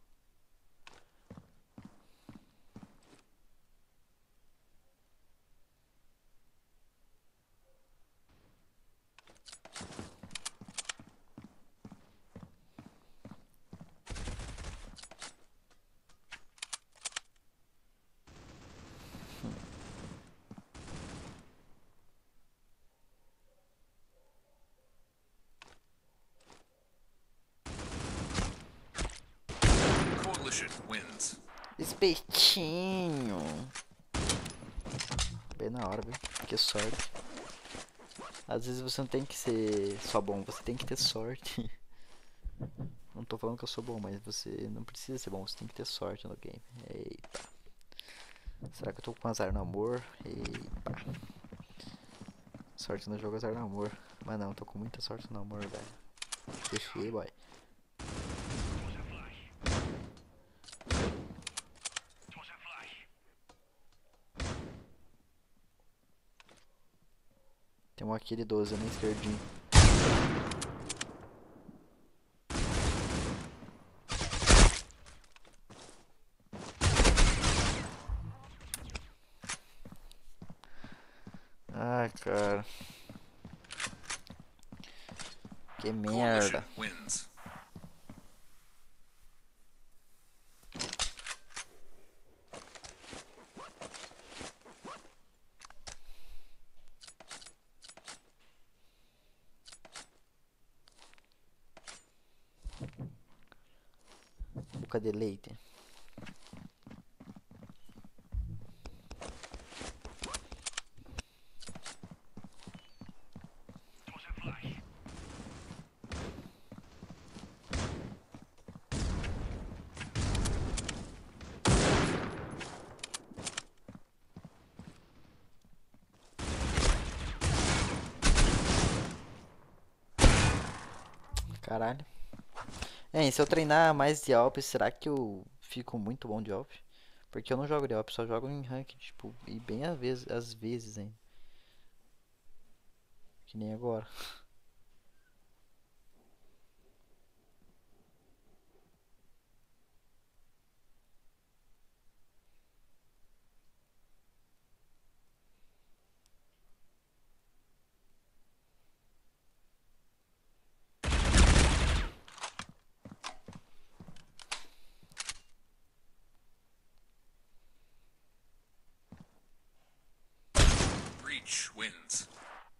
Coalition wins. Espetinho. Bem na hora, viu? Que sorte. Às vezes você não tem que ser só bom, você tem que ter sorte. Não tô falando que eu sou bom, mas você não precisa ser bom, você tem que ter sorte no game. Eita. Será que eu tô com azar no amor? Eita. Sorte no jogo, azar no amor. Mas não, tô com muita sorte no amor, velho. Deixei, boy. Tossing flash. Tem um aquele 12 na esquerdinha. Ai, cara. Que merda. Coalition wins. Boca de leite. Tossing flash. Caralho. E se eu treinar mais de Alp, será que eu fico muito bom de Alp? Porque eu não jogo de Alp, só jogo em rank, tipo, e bem às vezes, hein. Que nem agora. Breach wins.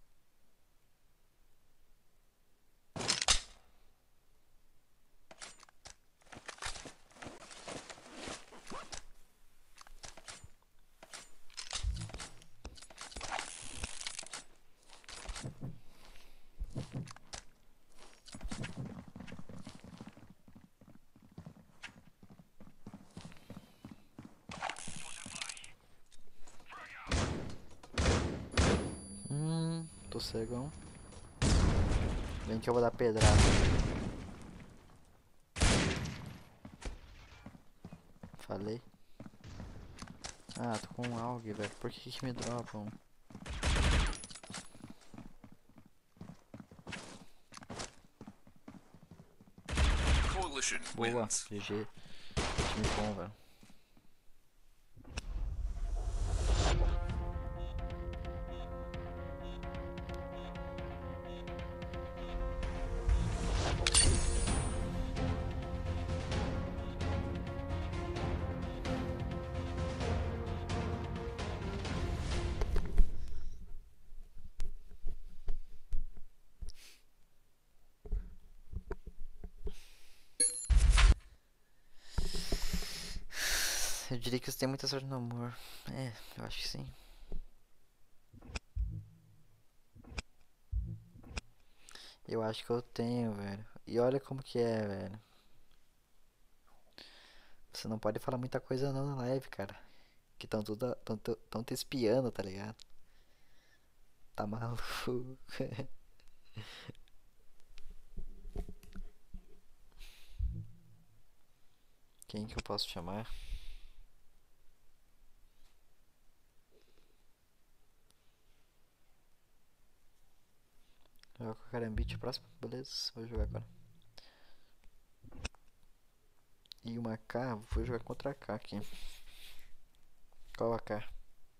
Tô cegão. Vem que eu vou dar pedrada. Falei. Ah, tô com um AUG, velho. Por que me dropam? Coalition Boa, wins. GG. Time bom, velho. Eu diria que você tem muita sorte no amor. É, eu acho que sim. Eu acho que eu tenho, velho. E olha como que é, velho. Você não pode falar muita coisa não na live, cara. Que tão te espiando, tá ligado? Tá maluco. Quem que eu posso chamar? Jogar com a Carambite próximo? Beleza, vou jogar agora. E uma K, vou jogar contra a K aqui. Qual a K?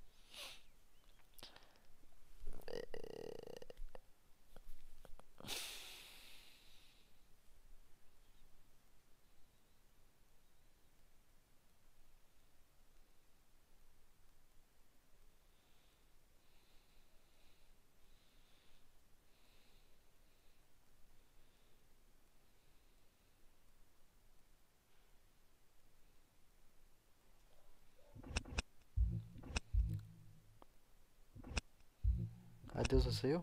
Adeus, já saiu?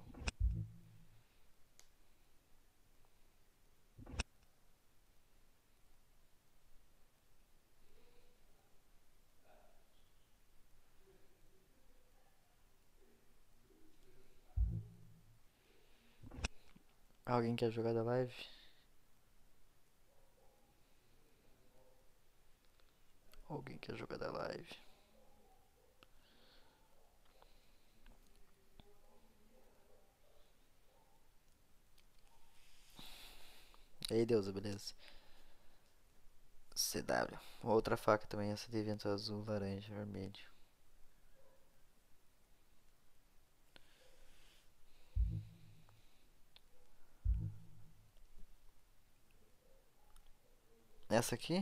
Alguém quer jogar da live? Alguém quer jogar da live? E aí, Deusa, beleza? CW. Outra faca também, essa de vento azul, laranja, vermelho. Essa aqui?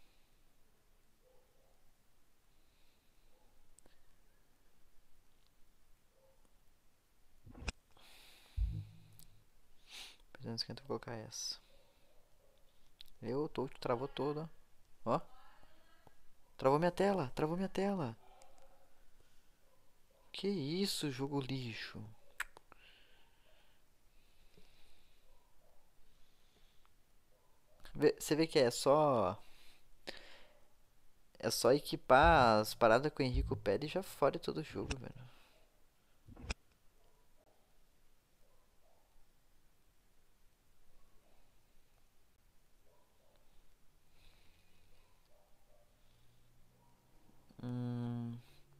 Pensando que eu vou colocar essa. Eu tô, travou toda. Ó. Travou minha tela, travou minha tela. Que isso, jogo lixo. Você vê que é só. É só equipar as paradas que o Henrico pede e já fode todo o jogo, velho. Hum,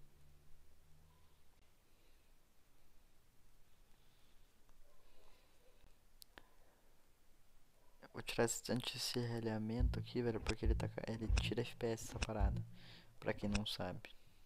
vou tirar esse anti-serralhamento aqui, velho, porque ele tira FPS essa parada. Pra quem não sabe.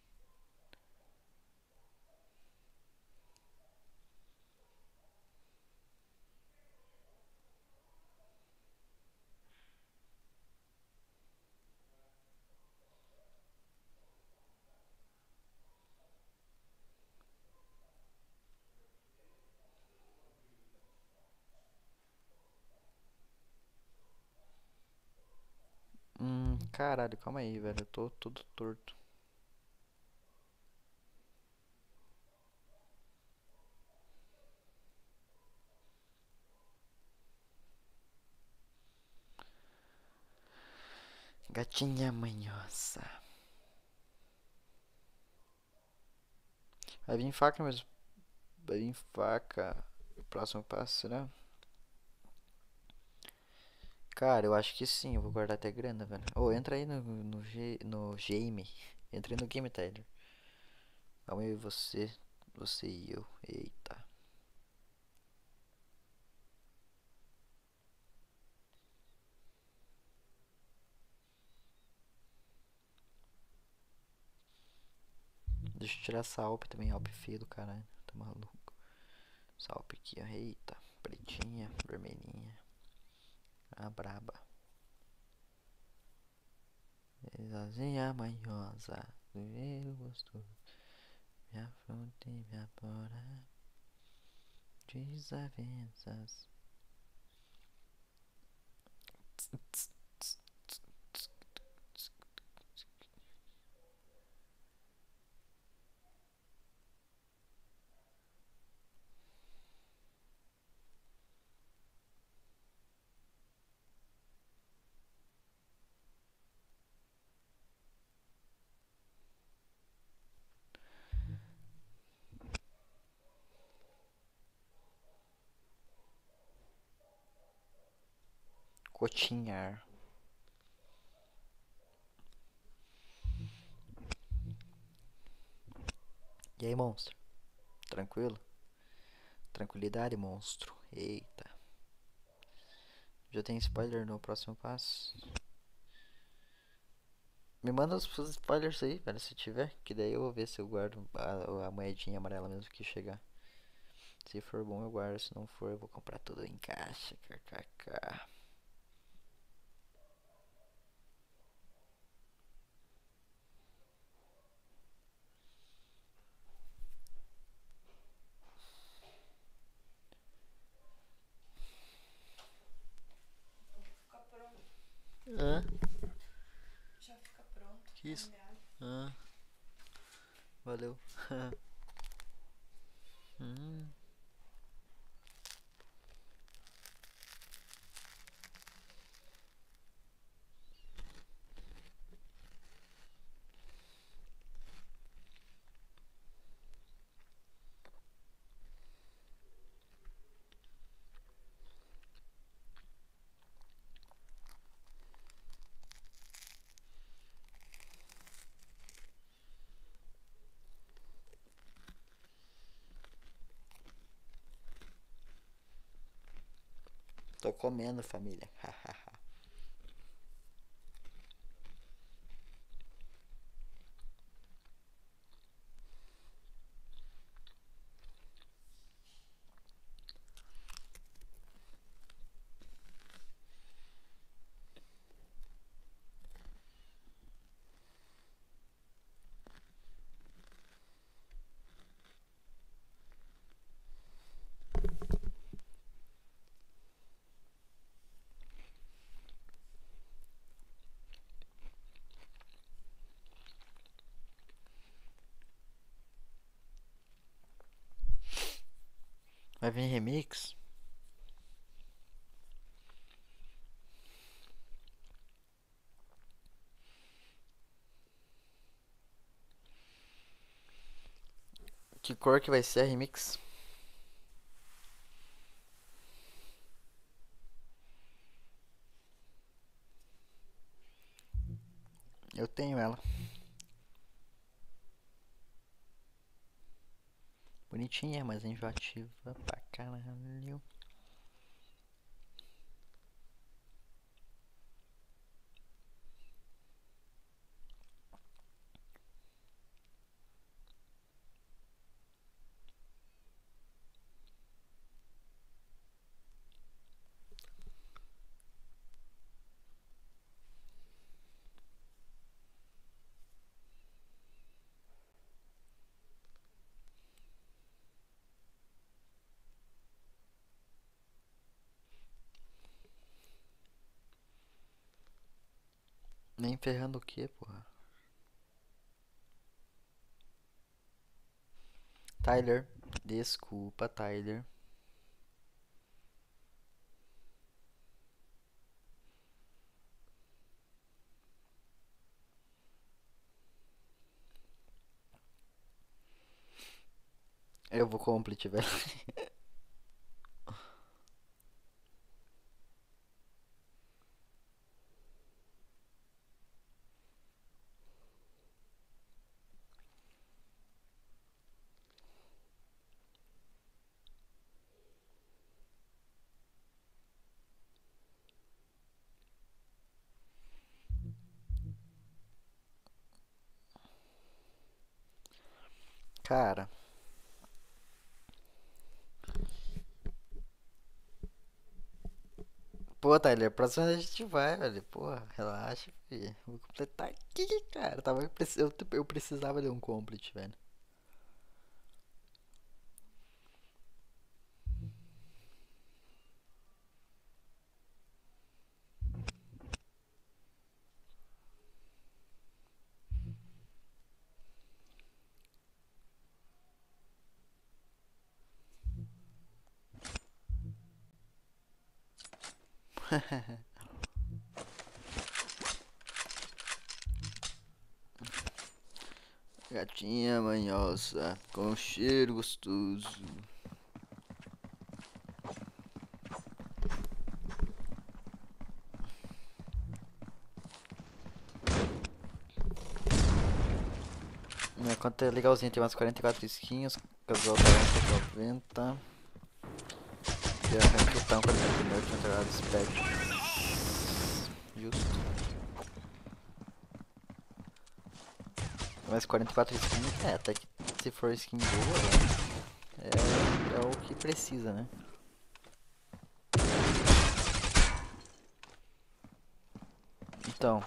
Caralho, calma aí, velho. Eu tô todo torto. Gatinha manhosa. Vai vir faca, mas. Vai vir faca. Próximo passo, será? Cara, eu acho que sim. Eu vou guardar até grana, velho. Ô, entra aí no game. Entra aí no game, Tyler. Calma aí, você. Você e eu. Eita. Deixa eu tirar essa Alp também. Alp feio do caralho. Tá maluco. Essa Alp aqui, ó. Eita. Pretinha, vermelhinha. A braba. Sozinha manhosa. Do gostoso. Me afronte, me apora. Desavenças. Cotinhar. E aí, monstro? Tranquilo? Tranquilidade, monstro. Eita. Já tem spoiler no próximo passo? Me manda os spoilers aí, velho, se tiver. Que daí eu vou ver se eu guardo a moedinha amarela mesmo que chegar. Se for bom eu guardo, se não for eu vou comprar tudo em caixa. KKK. Fica pronto. Hã? Já fica pronto. Que isso? Combinado. Hã? Valeu. Hum. Tô comendo, família. Vai vir remix? Que cor que vai ser a remix? Eu tenho ela. Bonitinha, mas enjoativa pra caralho. Nem ferrando o que, porra? Tyler. Desculpa, Tyler. Eu vou complete, velho. Cara. Pô, Tyler, próxima vez a gente vai, velho. Porra, relaxa, filho. Vou completar aqui, cara. Eu precisava de um complete, velho. Gatinha manhosa, com cheiro gostoso. Minha conta é legalzinha, tem umas 44 skins, casual tá 90. E a rank tá 49, tinha entrado spec. Justo. Mas 44 skins, até que se for skin boa, é o que precisa, né? Então,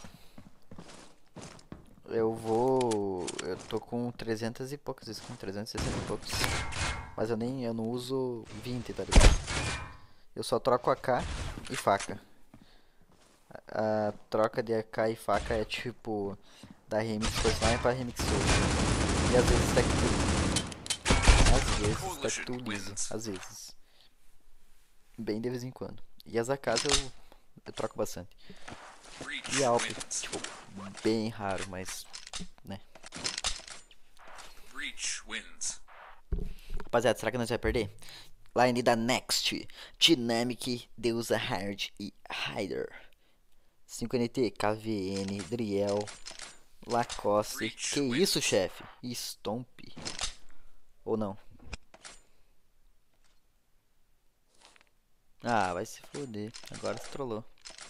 eu tô com 300 e poucas skins, 360 e poucos. Mas eu não uso 20, tá ligado? Eu só troco AK e faca. A troca de AK e faca é tipo da remix personagem pra remix solo. E às vezes stack tudo. Às vezes stack tudo liso. Às vezes. Bem de vez em quando. E as AKs eu troco bastante. Breach E a Alp, wins. tipo, bem raro, mas, né. Breach wins. Rapaziada, será que nós vai perder? Line da Next, Dynamic, Deusa Hard e Hyder. 5NT, KVN, Driel, Lacoste. Que isso, chefe? Stomp. Ou não? Ah, vai se foder. Agora se trollou.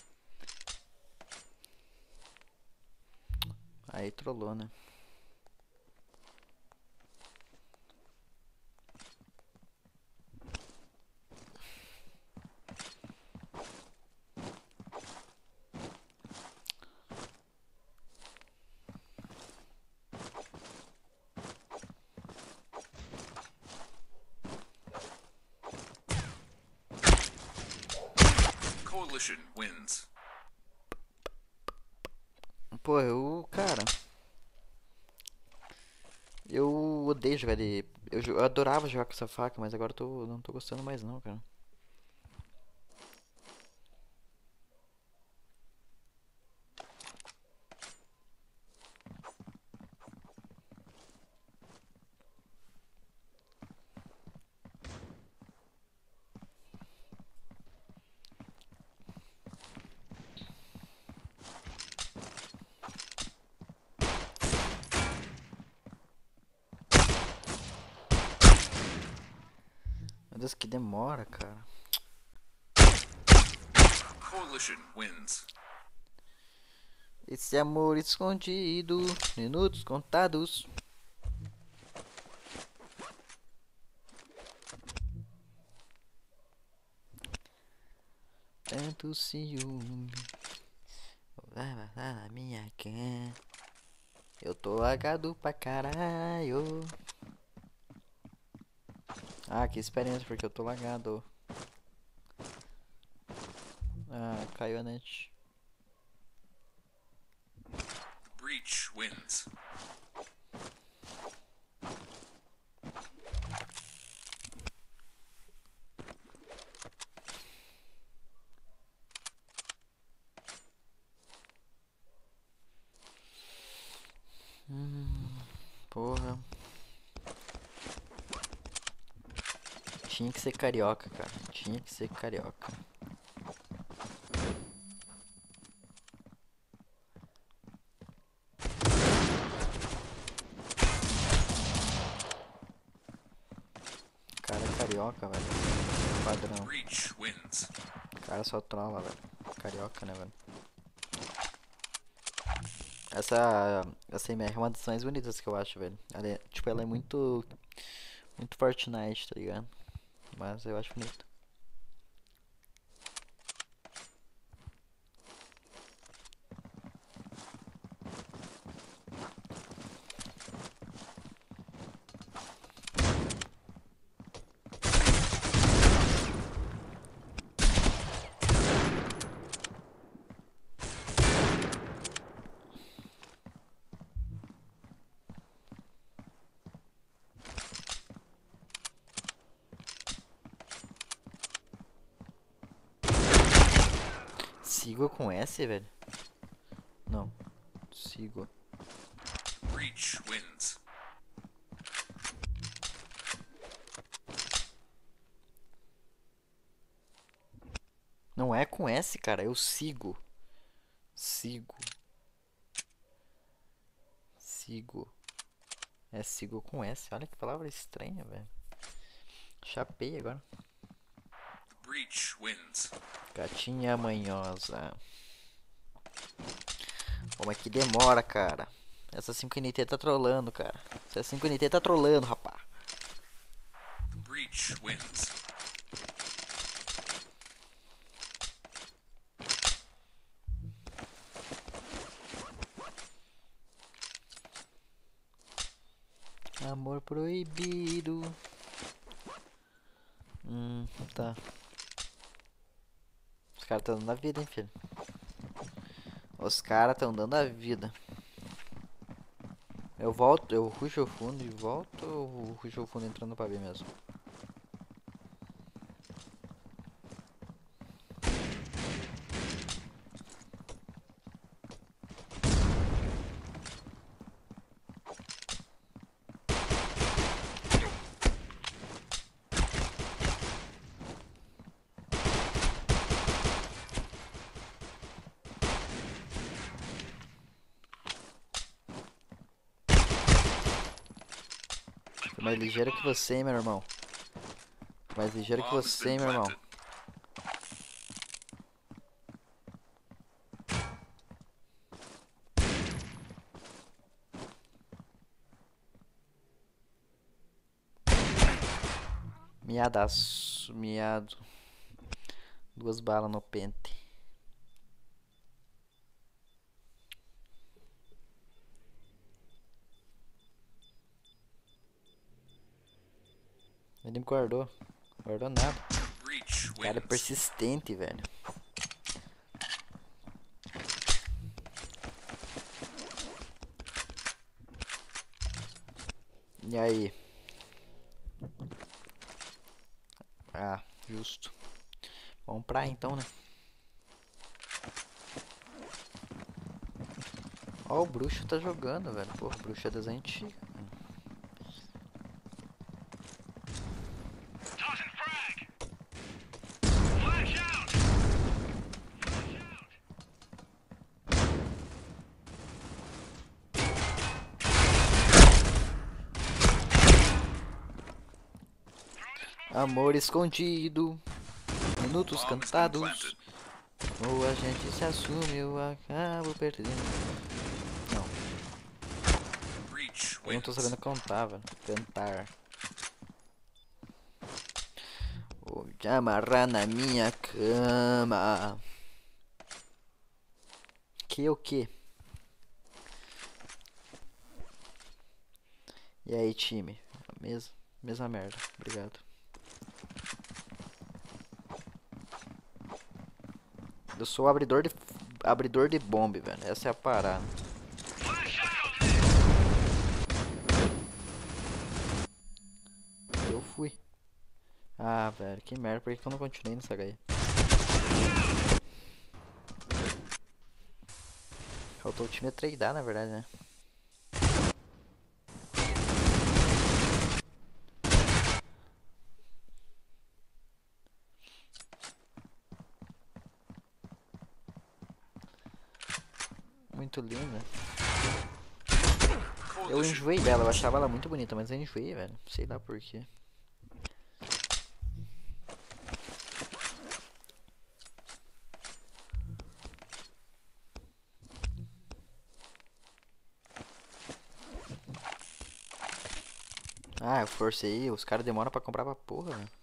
Aí trollou, né? Coalition wins. Pô, cara, eu odeio jogar de. Eu adorava jogar com essa faca, mas agora não tô gostando mais não, cara. Meu Deus, que demora, cara. Coalition wins. Esse amor escondido, minutos contados. Tanto ciúme vai matar na minha cama. Eu tô lagado pra caralho. Ah, que experiência, porque eu tô lagado. Ah, caiu a net. Breach wins. Porra. Tinha que ser carioca, cara. Tinha que ser carioca. Cara é carioca, velho. Padrão. Breach wins. Cara só trola, velho. Carioca, né, velho? Essa MR é uma das mais bonitas que eu acho, velho. Ela é muito Fortnite, tá ligado? Mas eu acho bonito. Sigo com S, velho? Não. Sigo. Breach wins. Não é com S, cara. Eu sigo. Sigo. Sigo. É, sigo com S. Olha que palavra estranha, velho. Chapei agora. Breach wins. Gatinha manhosa. Como é que demora, cara? Essa 5NT tá trolando, cara. Essa 5NT tá trolando, rapá. Breach wins. Amor proibido. Tá. Os caras tão dando a vida, hein, filho. Os caras tão dando a vida. Eu volto, eu rusho o fundo e volto ou eu rusho o fundo entrando pra B mesmo? Tô mais ligeiro que você, hein, meu irmão. Mais ligeiro que Bomb's você, been meu irmão. planted. Miadaço, miado. 2 balas no pente. Ele me guardou. Guardou nada. Breach O cara é wins. persistente, velho. E aí? Ah, justo. Vamos pra então, né? Ó, o bruxo tá jogando, velho. Pô, o bruxo é das antigas. Tossing frag. Flash out. Flash out. Amor escondido. Minutos Bomb has been cantados. planted. Ou a gente se assume, eu acabo perdendo. Não, Breach eu não tô wins. sabendo cantar, velho. Cantar. Vou te amarrar na minha cama. Que o que? E aí, time? Mesma merda. Obrigado. Eu sou abridor de bombe, velho. Essa é a parada. Flash out. Eu fui. Ah, velho, que merda. Por que eu não continuei nessa HE? Faltou o time tradear, na verdade, né? Muito linda. Eu Coalition enjoei wins. dela, eu achava ela muito bonita, mas eu enjoei, velho. Sei lá por quê. Ah, eu forcei, os caras demoram pra comprar pra porra, velho.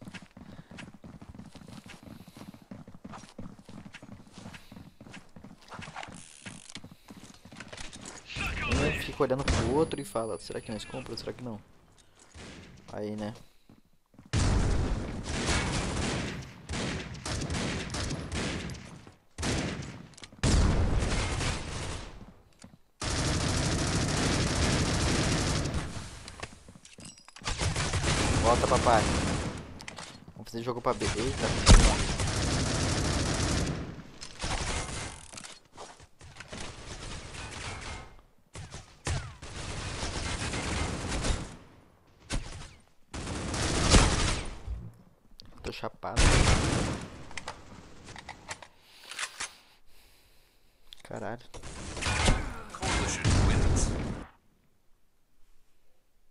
Um fica olhando pro outro e fala, será que nós compramos? Será que não? Aí, né? Volta, papai. Vamos fazer jogo pra B. Eita. Tô chapado. Caralho. Coalition wins.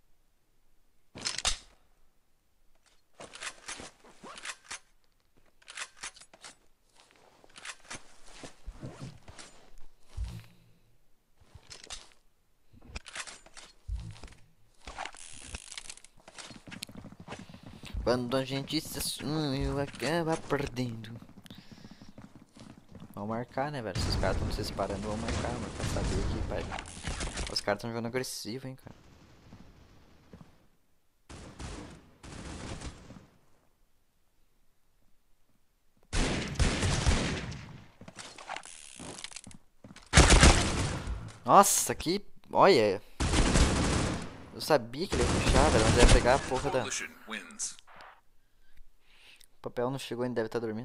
Quando a gente se assume, acaba perdendo. Vamos marcar, né, velho? Se os caras estão se separando, vamos marcar pra saber aqui, pai. Os caras estão jogando agressivo, hein, cara. Nossa, que... Olha. Eu sabia que ele ia puxar, velho, mas ia pegar a porra da... Coalition wins. O papel não chegou ainda, deve estar dormindo.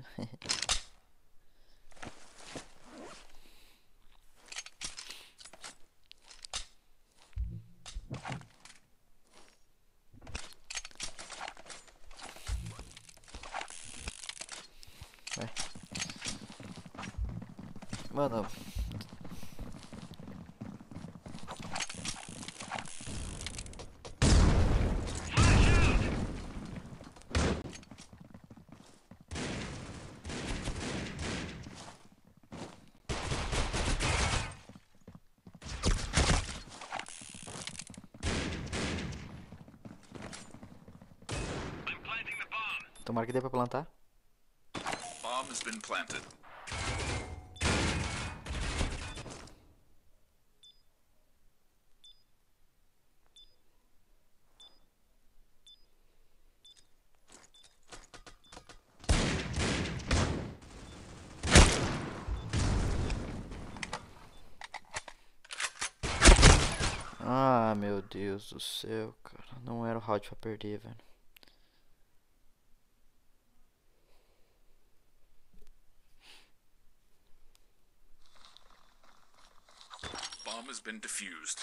Vai. Mano... I'm planting the bomb. Tomara que dê pra plantar. Bomb has been planted. Ah, meu Deus do céu, cara. Não era o round pra perder, velho. Bomb has been defused.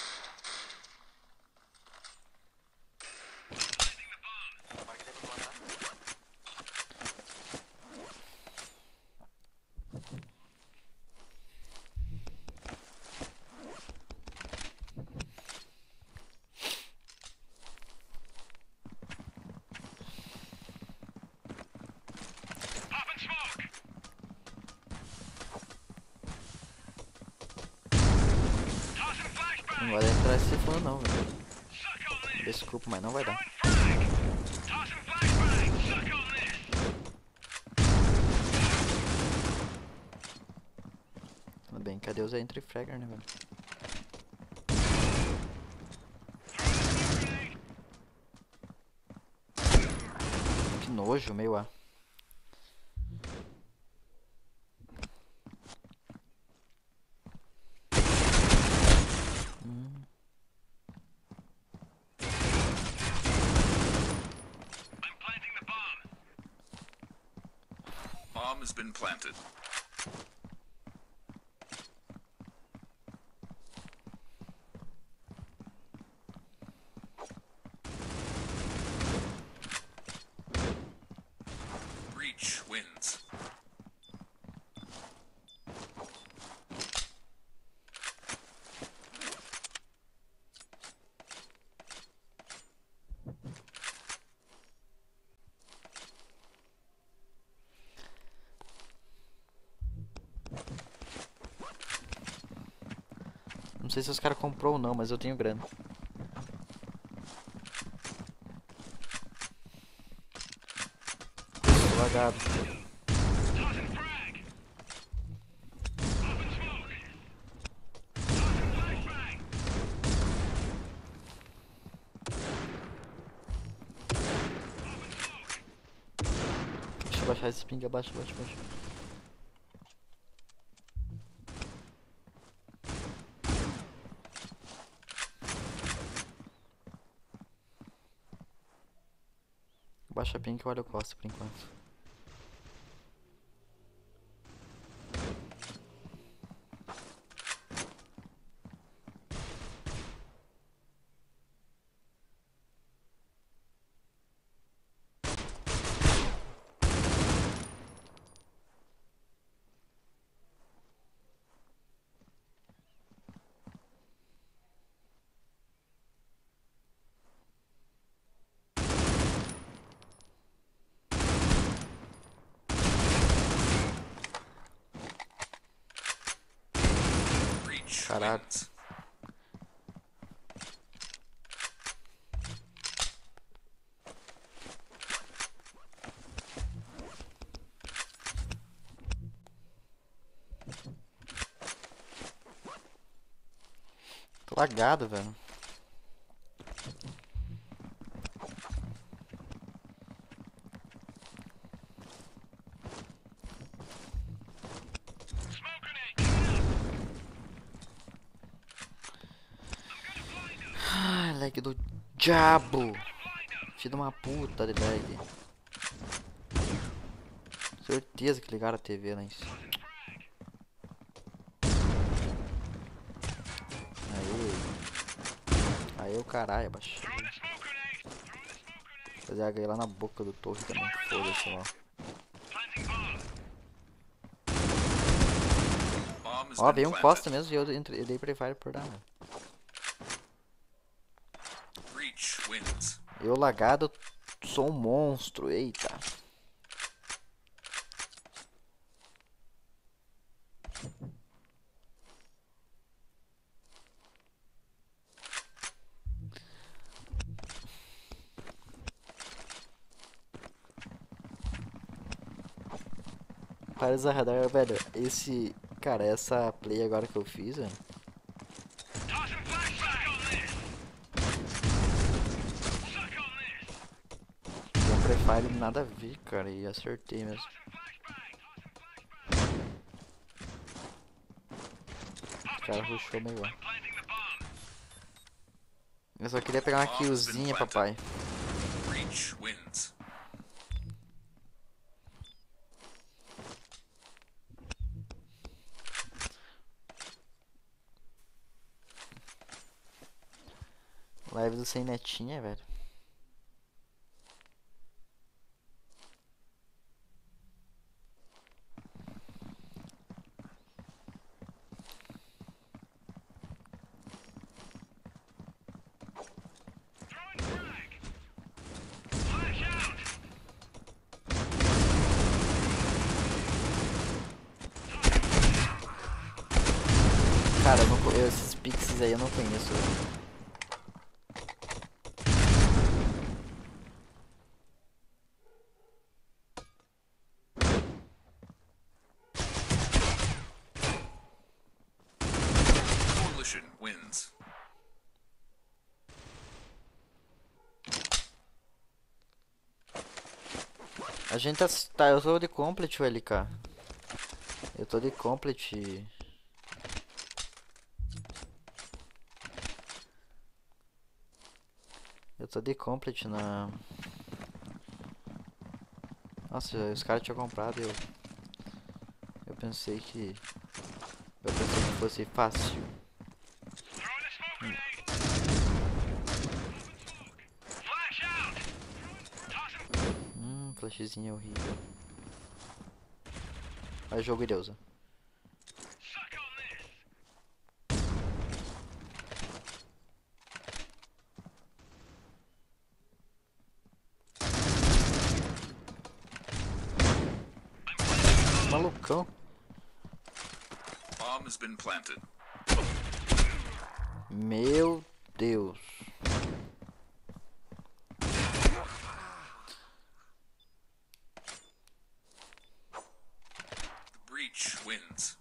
Popping smoke. Tossing Não flashbang. vai entrar esse fundo não, velho. Suck on this. Desculpa, mas não vai dar. Throwing frag. Tossing flashbang. Suck on this. Tudo bem, cadê os entre fragger, né, velho? Que nojo, meio A. I'm planting the bomb. Bomb has been planted. Breach wins. Não sei se os caras comprou ou não, mas eu tenho grana. Tô lagado. Tossing frag. Popping smoke. Tossing flashbang. Popping smoke. Deixa eu baixar esse ping, abaixa, abaixa, abaixa. Baixa ping que eu olho o costa por enquanto. Breach Caralho. wins. Tô lagado, velho. Smoke grenade. Ai, lag do diabo. Filho de uma puta de lag. Certeza que ligaram a TV lá em cima. Aí o caralho, baixo. Throwing a smoke grenade. Throwing a smoke grenade. Fazer H lá na boca do torre também. Foda-se lá. Planting bomb. Bomb has Ó, been veio um planted. Costa mesmo e eu dei Free Fire por dar. Breach wins. Eu lagado sou um monstro. Eita. Para usar radar, velho. Esse. Cara, essa play agora que eu fiz, velho. Tossing flashback on this. Suck on this. Com Free Fire nada a ver, cara. E acertei mesmo. Os caras rushou meio lá. Planting the bomb. Eu só queria pegar uma killzinha, papai. Breach wins. Live do Sem Netinha, velho. Throwing frag. Flash out. Cara, esses pixies aí eu não conheço, velho. Coalition wins. A gente tá. Eu tô de complete, o LK. Eu tô de complete. Eu tô de complete na. Nossa, os caras tinham comprado e eu. Eu pensei que. Eu pensei que fosse fácil. Throwing a smoke grenade. Flash out. Tossing. Flashzinha horrível. Vai jogo e deusa. Suck on this. Malucão. Bomb has been planted. Meu Deus. Breach wins.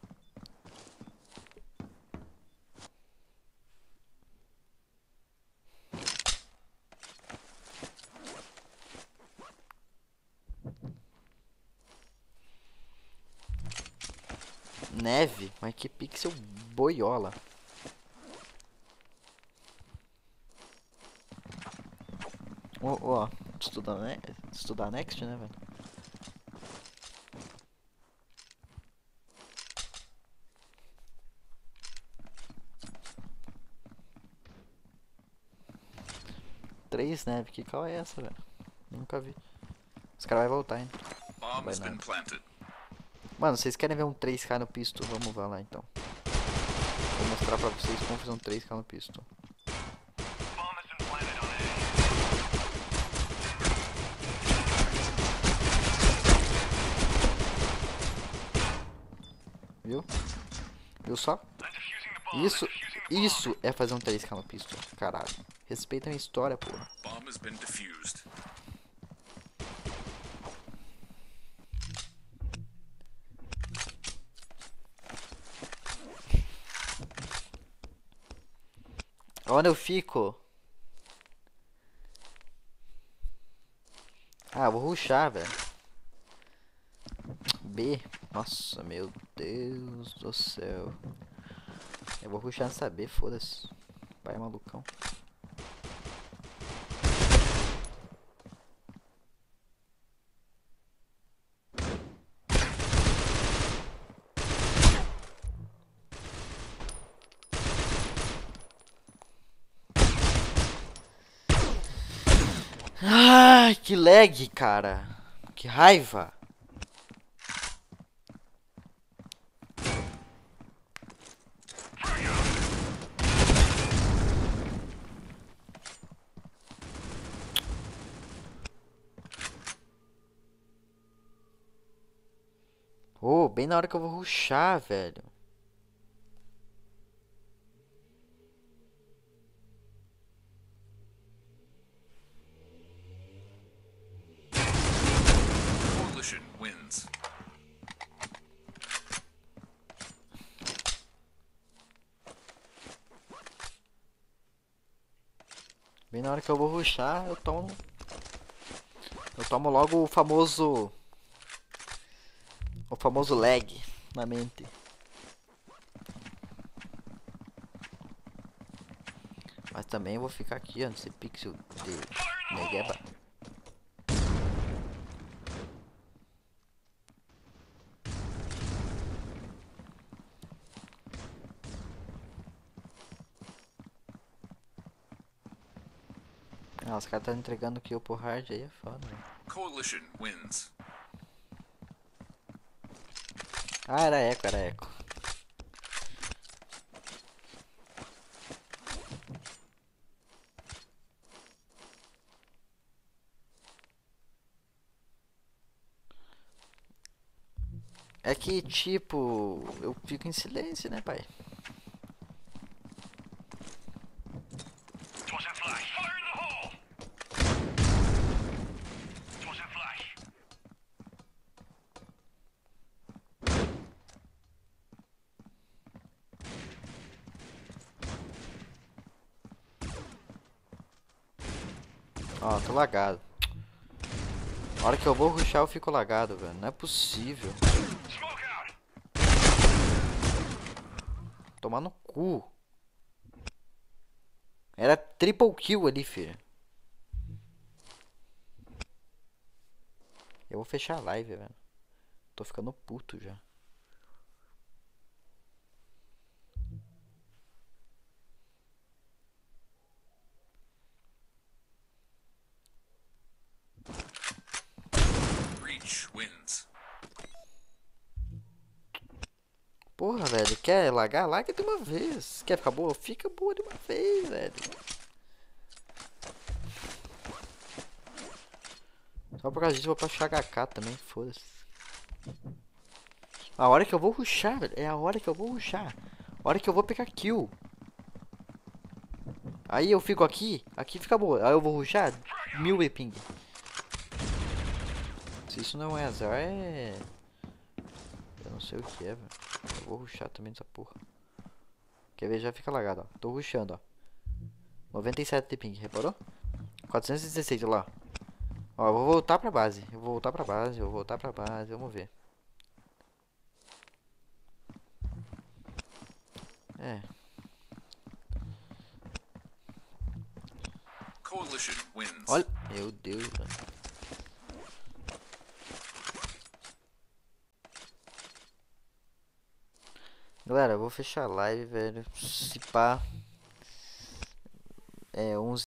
Neve? Mas que pixel boiola. Ó, estudar Next, né, velho? Três neve, que qual é essa, velho? Nunca vi. Os caras vão voltar, hein? Bomb Vai has been nada. planted. Mano, vocês querem ver um 3K no pisto? Vamos lá então. Vou mostrar pra vocês como fazer um 3K no pisto. Bomb has been planted on A. Viu? Viu só? I'm defusing the bomb. Isso, Defusing the bomb. isso é fazer um 3K no pisto. Caralho. Respeita a minha história, porra. Bomb has been defused. Onde eu fico? Ah, vou rushar, velho. B. Nossa, meu Deus do céu. Eu vou rushar nessa B, foda-se. Pai é malucão. Ai, que lag, cara. Que raiva. Oh, bem na hora que eu vou rushar, velho. Coalition wins. Bem na hora que eu vou rushar, eu tomo. Eu tomo logo o famoso. O famoso lag na mente. Mas também eu vou ficar aqui, ó, nesse pixel de negueba. Ah, os caras estão entregando kill pro hard aí, é foda, velho. Coalition wins. Ah, era eco, era eco. É que, tipo, eu fico em silêncio, né, pai? Toss a flash. Fire in the hole. Toss a flash. Ó, tô lagado. A hora que eu vou rushar eu fico lagado, velho. Não é possível. Smoke out. Tomar no cu. Era triple kill ali, filho. Eu vou fechar a live, velho. Tô ficando puto já. Reach wins. Porra, velho. Quer lagar? Laga de uma vez. Quer ficar boa? Fica boa de uma vez, velho. Só por causa disso eu vou pra HK também, foda-se. A hora que eu vou rushar, velho. É a hora que eu vou rushar. A hora que eu vou pegar kill. Aí eu fico aqui. Aqui fica boa. Aí eu vou rushar. 1000 e ping. Se isso não é azar, é... Eu não sei o que é, velho. Eu vou rushar também nessa porra. Quer ver? Já fica lagado, ó. Tô rushando, ó. 97 de ping, reparou? 416, olha lá. Ó, eu vou voltar pra base. Eu vou voltar pra base, eu vou voltar pra base. Vamos ver. É. Coalition wins. Olha. Meu Deus, velho. Galera, eu vou fechar a live, velho. Se pá. É 11.